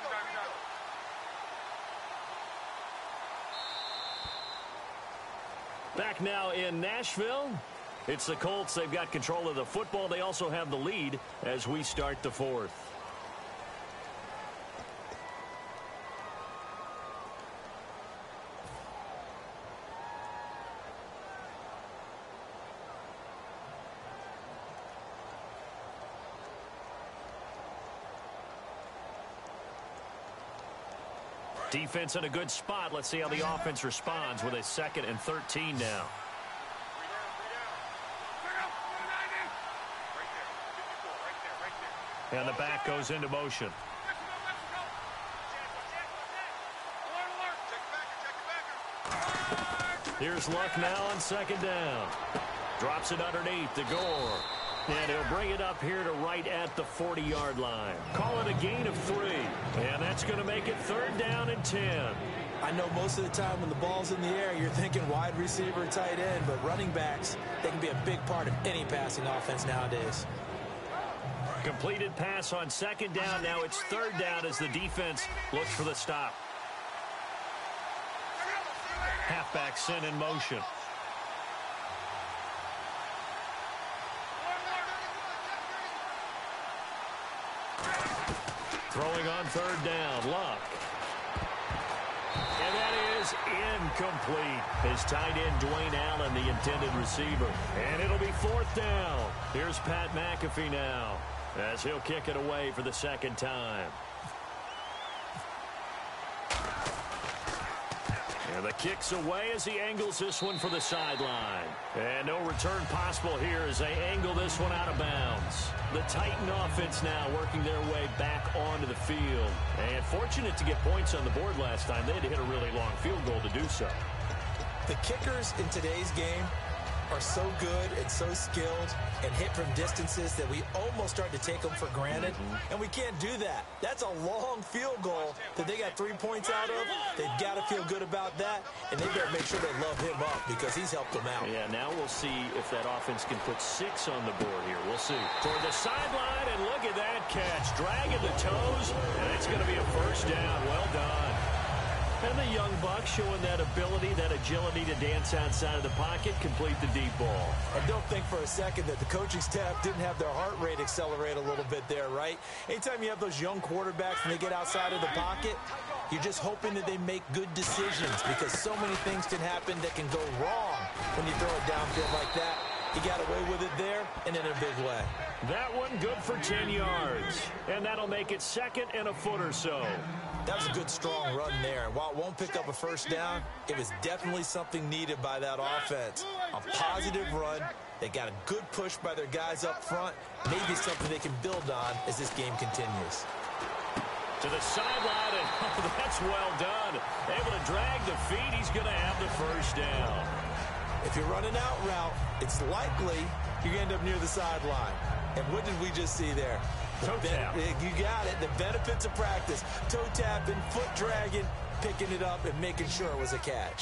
S2: Back now in Nashville. It's the Colts. They've got control of the football. They also have the lead as we start the 4th. Defense in a good spot. Let's see how the offense responds with a 2nd and 13 now. And the back goes into motion. Here's Luck now on 2nd down. Drops it underneath to Gore. And he'll bring it up here to right at the 40-yard line. Call it a gain of 3. And that's going to make it 3rd down and 10.
S3: I know most of the time when the ball's in the air, you're thinking wide receiver, tight end, but running backs, they can be a big part of any passing offense nowadays.
S2: Completed pass on 2nd down. Now it's 3rd down as the defense looks for the stop. Halfback sent in motion. Throwing on 3rd down, Luck. And that is incomplete. His tight end, Dwayne Allen, the intended receiver. And it'll be 4th down. Here's Pat McAfee now, as he'll kick it away for the 2nd time. And the kick's away as he angles this one for the sideline. And no return possible here as they angle this one out of bounds. The Titan offense now working their way back onto the field. And fortunate to get points on the board last time. They had to hit a really long field goal to do so.
S3: The kickers in today's game are so good and so skilled and hit from distances that we almost start to take them for granted, and we can't do that. That's a long field goal that they got 3 points out of. They've got to feel good about that, and they better make sure they love him up because he's helped them out.
S2: Yeah, now we'll see if that offense can put 6 on the board here. We'll see. Toward the sideline, and look at that catch. Dragging the toes, and it's going to be a 1st down. Well done. And the young buck showing that ability, that agility to dance outside of the pocket, complete the deep ball.
S3: And don't think for a second that the coaching staff didn't have their heart rate accelerate a little bit there, right? Anytime you have those young quarterbacks and they get outside of the pocket, you're just hoping that they make good decisions because so many things can happen that can go wrong when you throw it downfield like that. He got away with it there and in a big way.
S2: That one good for 10 yards. And that'll make it 2nd and a foot or so.
S3: That was a good, strong run there. While it won't pick up a 1st down, it was definitely something needed by that offense. A positive run. They got a good push by their guys up front. Maybe something they can build on as this game continues.
S2: To the sideline, and oh, that's well done. Able to drag the feet. He's going to have the 1st down.
S3: If you're running out route, it's likely you're going to end up near the sideline. And what did we just see there?
S2: Toe tap.
S3: You got it. The benefits of practice. Toe tapping, foot dragging, picking it up, and making sure it was a catch.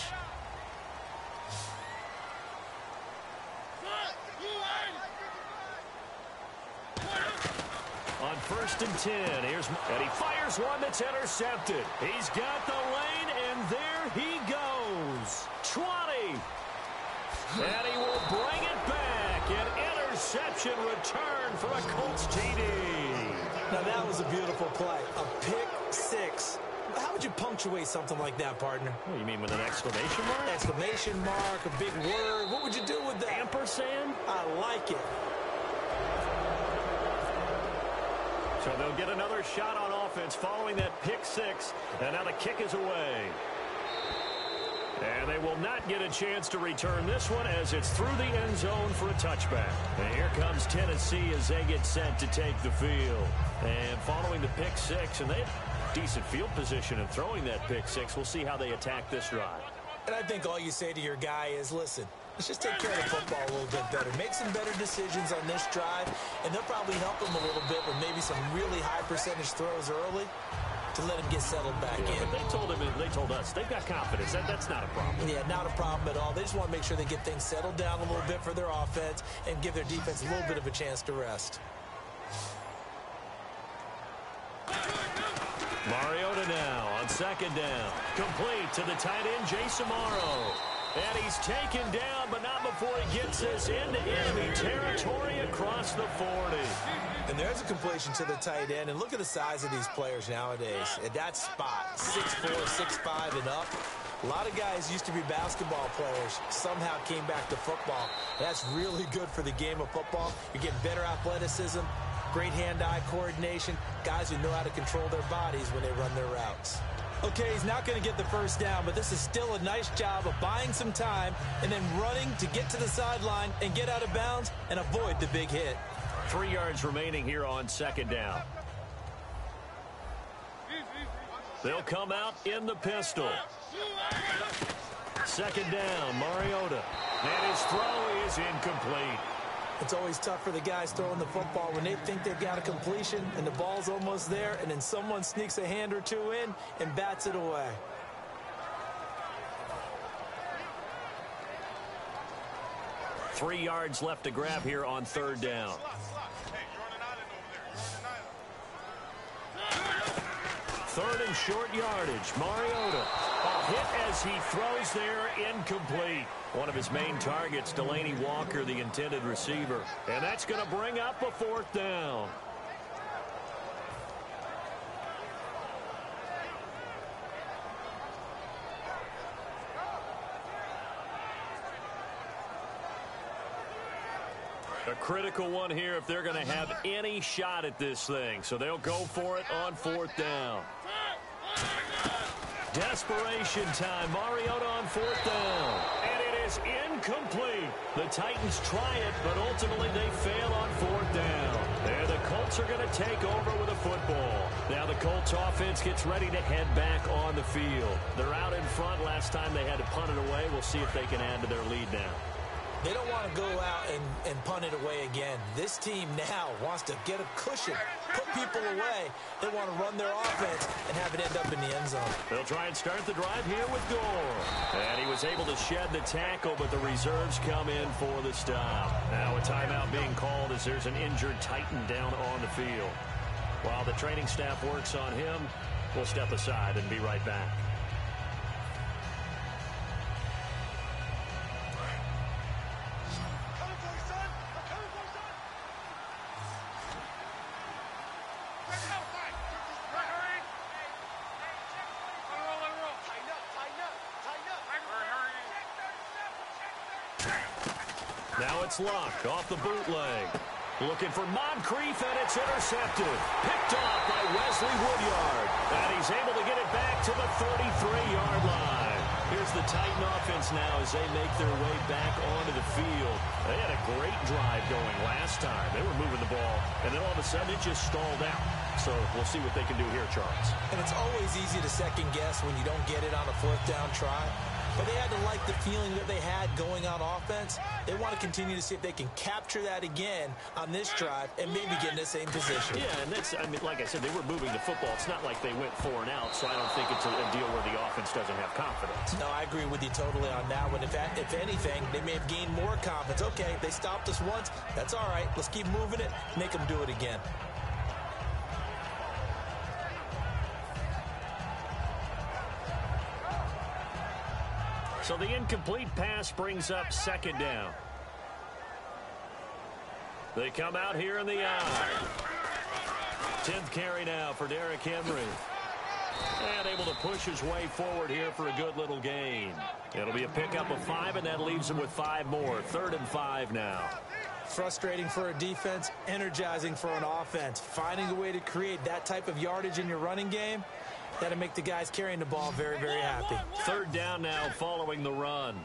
S2: On 1st and 10, and he fires one that's intercepted. He's got the lane, and there he goes. 20. And he will bring it back. An interception return for a Colts TD.
S3: Now, that was a beautiful play. A pick 6. How would you punctuate something like that, partner?
S2: Oh, you mean with an exclamation mark?
S3: Exclamation mark, a big word. What would you do with that?
S2: Ampersand?
S3: I like it.
S2: So they'll get another shot on offense following that pick 6. And now the kick is away. And they will not get a chance to return this one as it's through the end zone for a touchback. And here comes Tennessee as they get set to take the field. And following the pick 6, and they have decent field position in throwing that pick 6. We'll see how they attack this drive.
S3: And I think all you say to your guy is, listen, let's just take care of the football a little bit better. Make some better decisions on this drive, and they'll probably help him a little bit with maybe some really high percentage throws early to let him get settled back in.
S2: But they told us they've got confidence. That's not a problem.
S3: Yeah, not a problem at all. They just want to make sure they get things settled down a little bit for their offense and give their defense a little bit of a chance to rest.
S2: Mariota now on 2nd down. Complete to the tight end, Jason Morrow. And he's taken down, but not before he gets this into enemy territory across the 40.
S3: And there's a completion to the tight end. And look at the size of these players nowadays. At that spot, 6'4", 6'5", and up. A lot of guys used to be basketball players, somehow came back to football. That's really good for the game of football. You're getting better athleticism, great hand-eye coordination, guys who know how to control their bodies when they run their routes. Okay, he's not going to get the first down, but this is still a nice job of buying some time and then running to get to the sideline and get out of bounds and avoid the big hit.
S2: 3 yards remaining here on second down. They'll come out in the pistol. Second down, Mariota. And his throw is incomplete.
S3: It's always tough for the guys throwing the football when they think they've got a completion and the ball's almost there, and then someone sneaks a hand or two in and bats it away.
S2: Three yards left to grab here on third down. Third and short yardage. Mariota. A hit as he throws there, incomplete. One of his main targets, Delaney Walker, the intended receiver. And that's going to bring up a fourth down. A critical one here if they're going to have any shot at this thing. So they'll go for it on fourth down. Desperation time. Mariota on fourth down. And it is incomplete. The Titans try it, but ultimately they fail on fourth down. And the Colts are going to take over with a football. Now the Colts offense gets ready to head back on the field. They're out in front. Last time they had to punt it away. We'll see if they can add to their lead now.
S3: They don't want to go out and punt it away again. This team now wants to get a cushion, put people away. They want to run their offense and have it end up in the end zone.
S2: They'll try and start the drive here with Gore. And he was able to shed the tackle, but the reserves come in for the stop. Now a timeout being called as there's an injured Titan down on the field. While the training staff works on him, we'll step aside and be right back. Now it's Luck off the bootleg. Looking for Moncrief, and it's intercepted. Picked off by Wesley Woodyard. And he's able to get it back to the 33-yard line. Here's the Titan offense now as they make their way back onto the field. They had a great drive going last time. They were moving the ball, and then all of a sudden it just stalled out. So we'll see what they can do here, Charles.
S3: And it's always easy to second guess when you don't get it on a fourth down try. But they had to like the feeling that they had going on offense. They want to continue to see if they can capture that again on this drive and maybe get in the same position.
S2: Yeah, and that's, I mean, like I said, they were moving the football. It's not like they went 4 and out, so I don't think it's a deal where the offense doesn't have confidence.
S3: No, I agree with you totally on that one. If anything, they may have gained more confidence. Okay, they stopped us once. That's all right. Let's keep moving it, make them do it again.
S2: So the incomplete pass brings up second down. They come out here in the eye. 10th carry now for Derrick Henry. And able to push his way forward here for a good little gain. It'll be a pickup of 5, and that leaves him with 5 more. 3rd and 5 now.
S3: Frustrating for a defense, energizing for an offense. Finding a way to create that type of yardage in your running game, that'll make the guys carrying the ball very, very happy.
S2: 3rd down now following the run.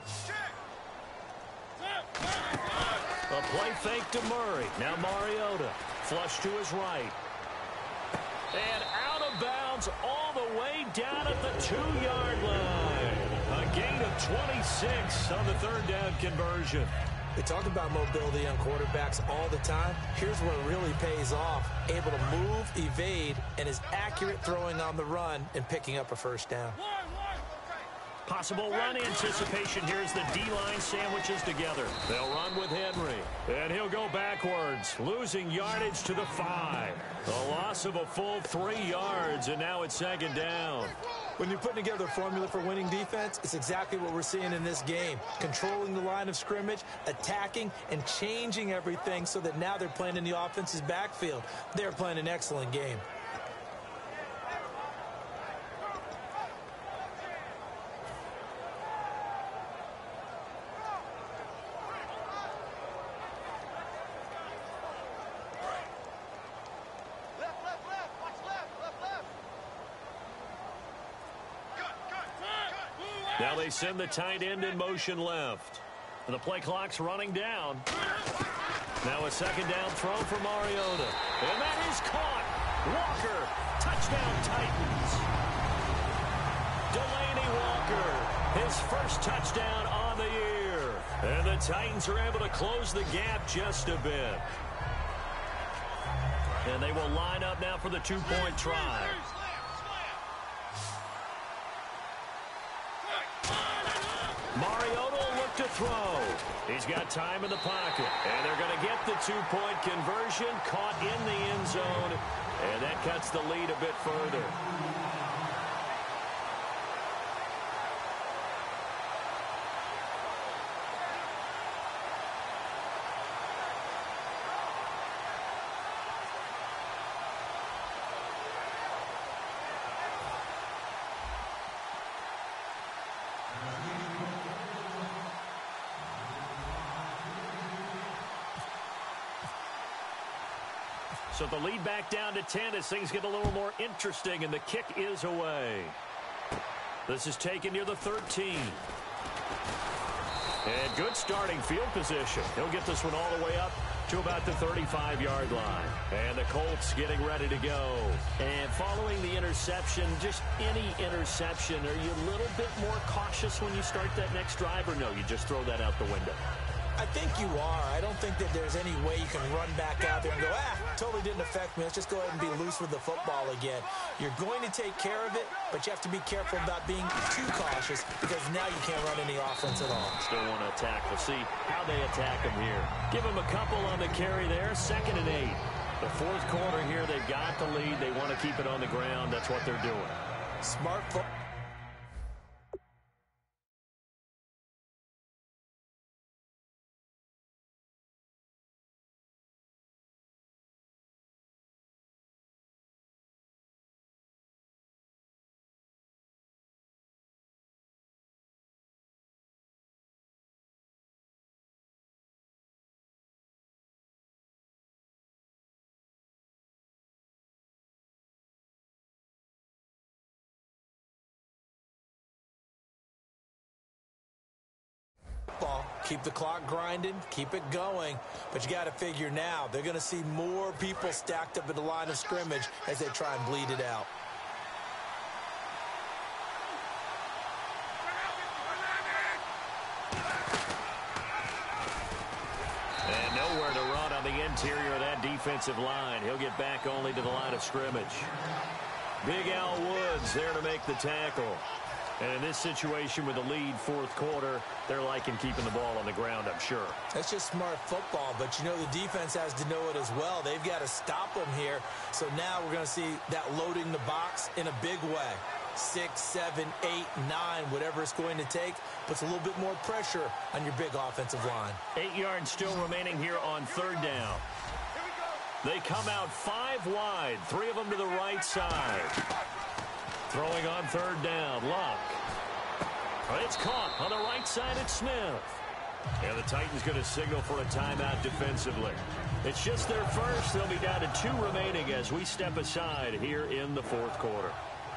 S2: A play fake to Murray. Now Mariota. Flush to his right. And out of bounds all the way down at the 2-yard line. A gain of 26 on the 3rd down conversion.
S3: They talk about mobility on quarterbacks all the time. Here's where it really pays off. Able to move, evade, and is accurate throwing on the run and picking up a first down.
S2: Possible run anticipation here as the D-line sandwiches together. They'll run with Henry. And he'll go backwards, losing yardage to the 5. A loss of a full 3 yards, and now it's 2nd down.
S3: When you're putting together a formula for winning defense, it's exactly what we're seeing in this game. Controlling the line of scrimmage, attacking, and changing everything so that now they're playing in the offense's backfield. They're playing an excellent game.
S2: Now they send the tight end in motion left. And the play clock's running down. Now a second down throw for Mariota. And that is caught. Walker, touchdown Titans. Delaney Walker, his first touchdown on the year. And the Titans are able to close the gap just a bit. And they will line up now for the two-point try. Mariota will look to throw. He's got time in the pocket. And they're going to get the two-point conversion, caught in the end zone. And that cuts the lead a bit further. So the lead back down to 10 as things get a little more interesting, and the kick is away. This is taken near the 13. And good starting field position. He'll get this one all the way up to about the 35-yard line. And the Colts getting ready to go. And following the interception, just any interception, are you a little bit more cautious when you start that next drive, or no, you just throw that out the window?
S3: I think you are. I don't think that there's any way you can run back out there and go, totally didn't affect me. Let's just go ahead and be loose with the football again. You're going to take care of it, but you have to be careful about being too cautious because now you can't run any offense at all.
S2: Still want to attack. We'll see how they attack him here. Give him a couple on the carry there. 2nd and 8. The fourth quarter here, they've got the lead. They want to keep it on the ground. That's what they're doing.
S3: Smart football. Keep the clock grinding, keep it going. But you got to figure now, they're going to see more people stacked up at the line of scrimmage as they try and bleed it out.
S2: And nowhere to run on the interior of that defensive line. He'll get back only to the line of scrimmage. Big Al Woods there to make the tackle. And in this situation with the lead fourth quarter, they're liking keeping the ball on the ground, I'm sure.
S3: That's just smart football, but you know the defense has to know it as well. They've got to stop them here. So now we're going to see that loading the box in a big way. 6, 7, 8, 9, whatever it's going to take, puts a little bit more pressure on your big offensive line.
S2: 8 yards still remaining here on 3rd down. They come out 5 wide, 3 of them to the right side. Throwing on 3rd down, Luck. It's caught on the right side at Smith. And the Titans going to signal for a timeout defensively. It's just their first. They'll be down to 2 remaining as we step aside here in the fourth quarter.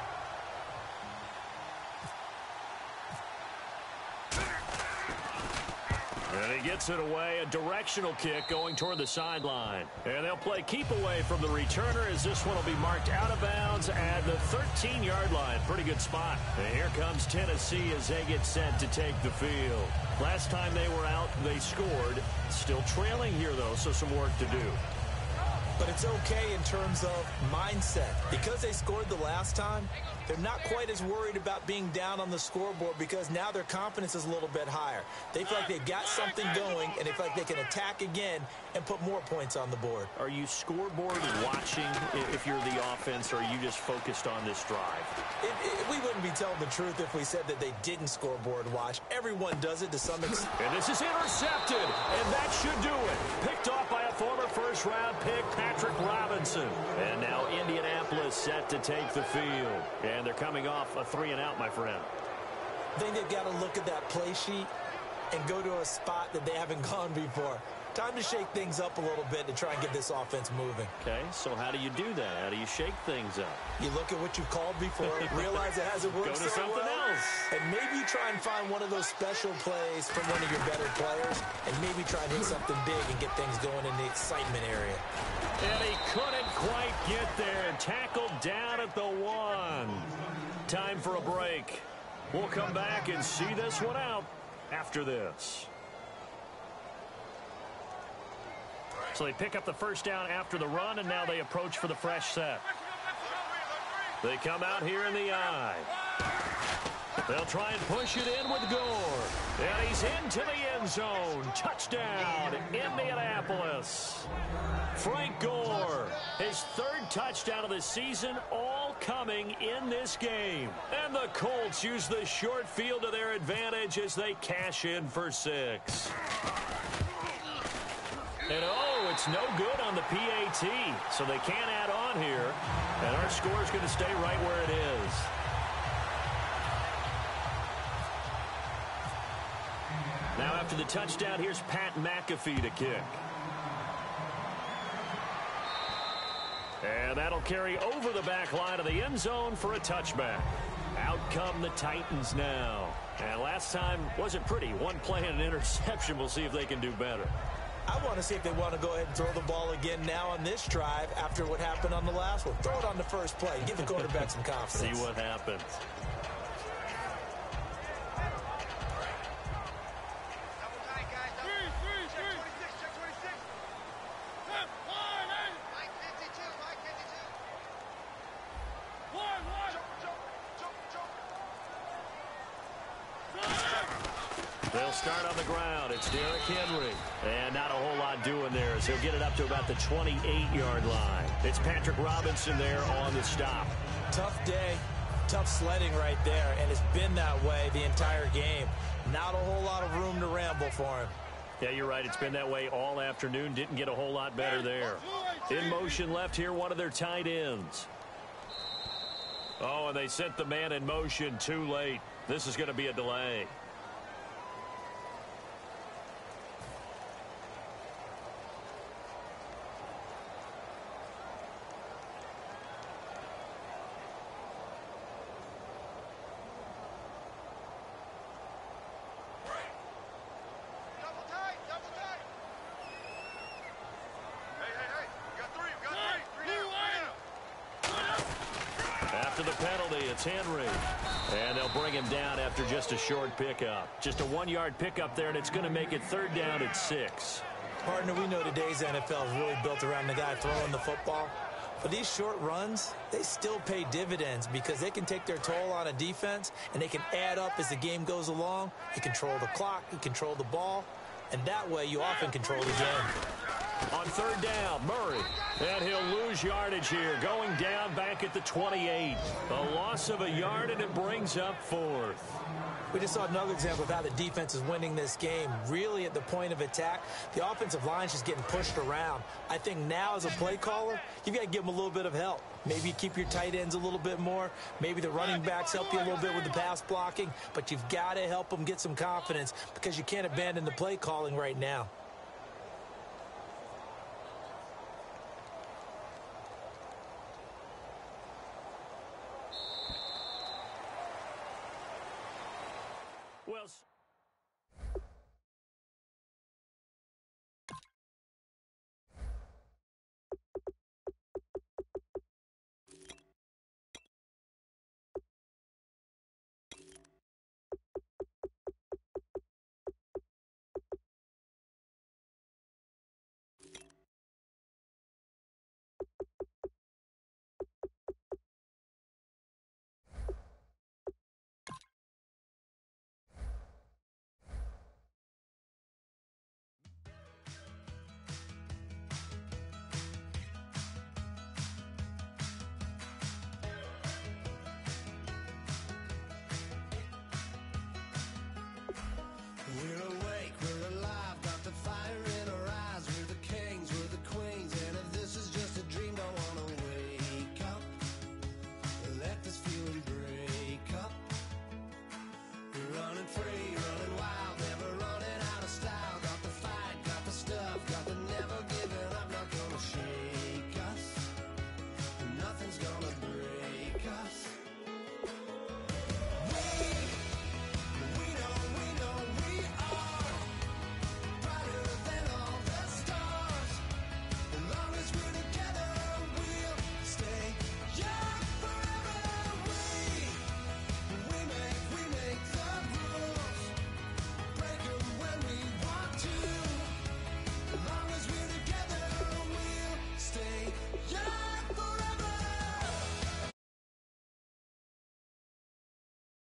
S2: And he gets it away. A directional kick going toward the sideline. And they'll play keep away from the returner as this one will be marked out of bounds at the 13-yard line. Pretty good spot. And here comes Tennessee as they get set to take the field. Last time they were out, they scored. Still trailing here, though, so some work to do.
S3: But it's okay in terms of mindset. Because they scored the last time, they're not quite as worried about being down on the scoreboard because now their confidence is a little bit higher. They feel like they've got something going, and they feel like they can attack again and put more points on the board.
S2: Are you scoreboard watching if you're the offense, or are you just focused on this drive?
S3: We wouldn't be telling the truth if we said that they didn't scoreboard watch. Everyone does it to some extent.
S2: And this is intercepted, and that should do it. Picked off by a former first-round pick, Patrick Robinson. And now Indianapolis set to take the field. And they're coming off a 3-and-out, my friend.
S3: I think they've got to look at that play sheet and go to a spot that they haven't gone before. Time to shake things up a little bit to try and get this offense moving.
S2: Okay, so how do you do that? How do you shake things up?
S3: You look at what you've called before, realize it hasn't worked
S2: Go to something else.
S3: and maybe you try and find one of those special plays from one of your better players, and maybe try and hit something big and get things going in the excitement area.
S2: And he couldn't quite get there. Tackled down at the 1. Time for a break. We'll come back and see this one out after this. So they pick up the first down after the run, and now they approach for the fresh set. They come out here in the I. They'll try and push it in with Gore. And he's into the end zone. Touchdown, Indianapolis. Frank Gore, his 3rd touchdown of the season, all coming in this game. And the Colts use the short field to their advantage as they cash in for 6. And it's no good on the PAT, so they can't add on here. And our score is going to stay right where it is. Now after the touchdown, here's Pat McAfee to kick. And that'll carry over the back line of the end zone for a touchback. Out come the Titans now. And last time wasn't pretty. One play and an interception. We'll see if they can do better.
S3: I want to see if they want to go ahead and throw the ball again now on this drive after what happened on the last one. Throw it on the first play. Give the quarterback some confidence.
S2: See what happens. They'll start on the ground. It's Derrick Henry. And not a whole lot doing there as he'll get it up to about the 28-yard line. It's Patrick Robinson there on the stop.
S3: Tough day. Tough sledding right there, and it's been that way the entire game. Not a whole lot of room to ramble for him.
S2: Yeah, you're right. It's been that way all afternoon. Didn't get a whole lot better there. In motion left here, one of their tight ends. Oh, and they sent the man in motion too late. This is going to be a delay. After the penalty, it's Henry. And they'll bring him down after just a short pickup. Just a 1-yard pickup there, and it's going to make it 3rd down at 6.
S3: Partner, we know today's NFL is really built around the guy throwing the football. But these short runs, they still pay dividends because they can take their toll on a defense, and they can add up as the game goes along. You control the clock, you control the ball, and that way you often control the game.
S2: On 3rd down, Murray. And he'll lose yardage here, going down back at the 28. A loss of a yard, and it brings up 4th.
S3: We just saw another example of how the defense is winning this game. Really at the point of attack, the offensive line is just getting pushed around. I think now as a play caller, you've got to give them a little bit of help. Maybe you keep your tight ends a little bit more. Maybe the running backs help you a little bit with the pass blocking. But you've got to help them get some confidence because you can't abandon the play calling right now.
S2: Well,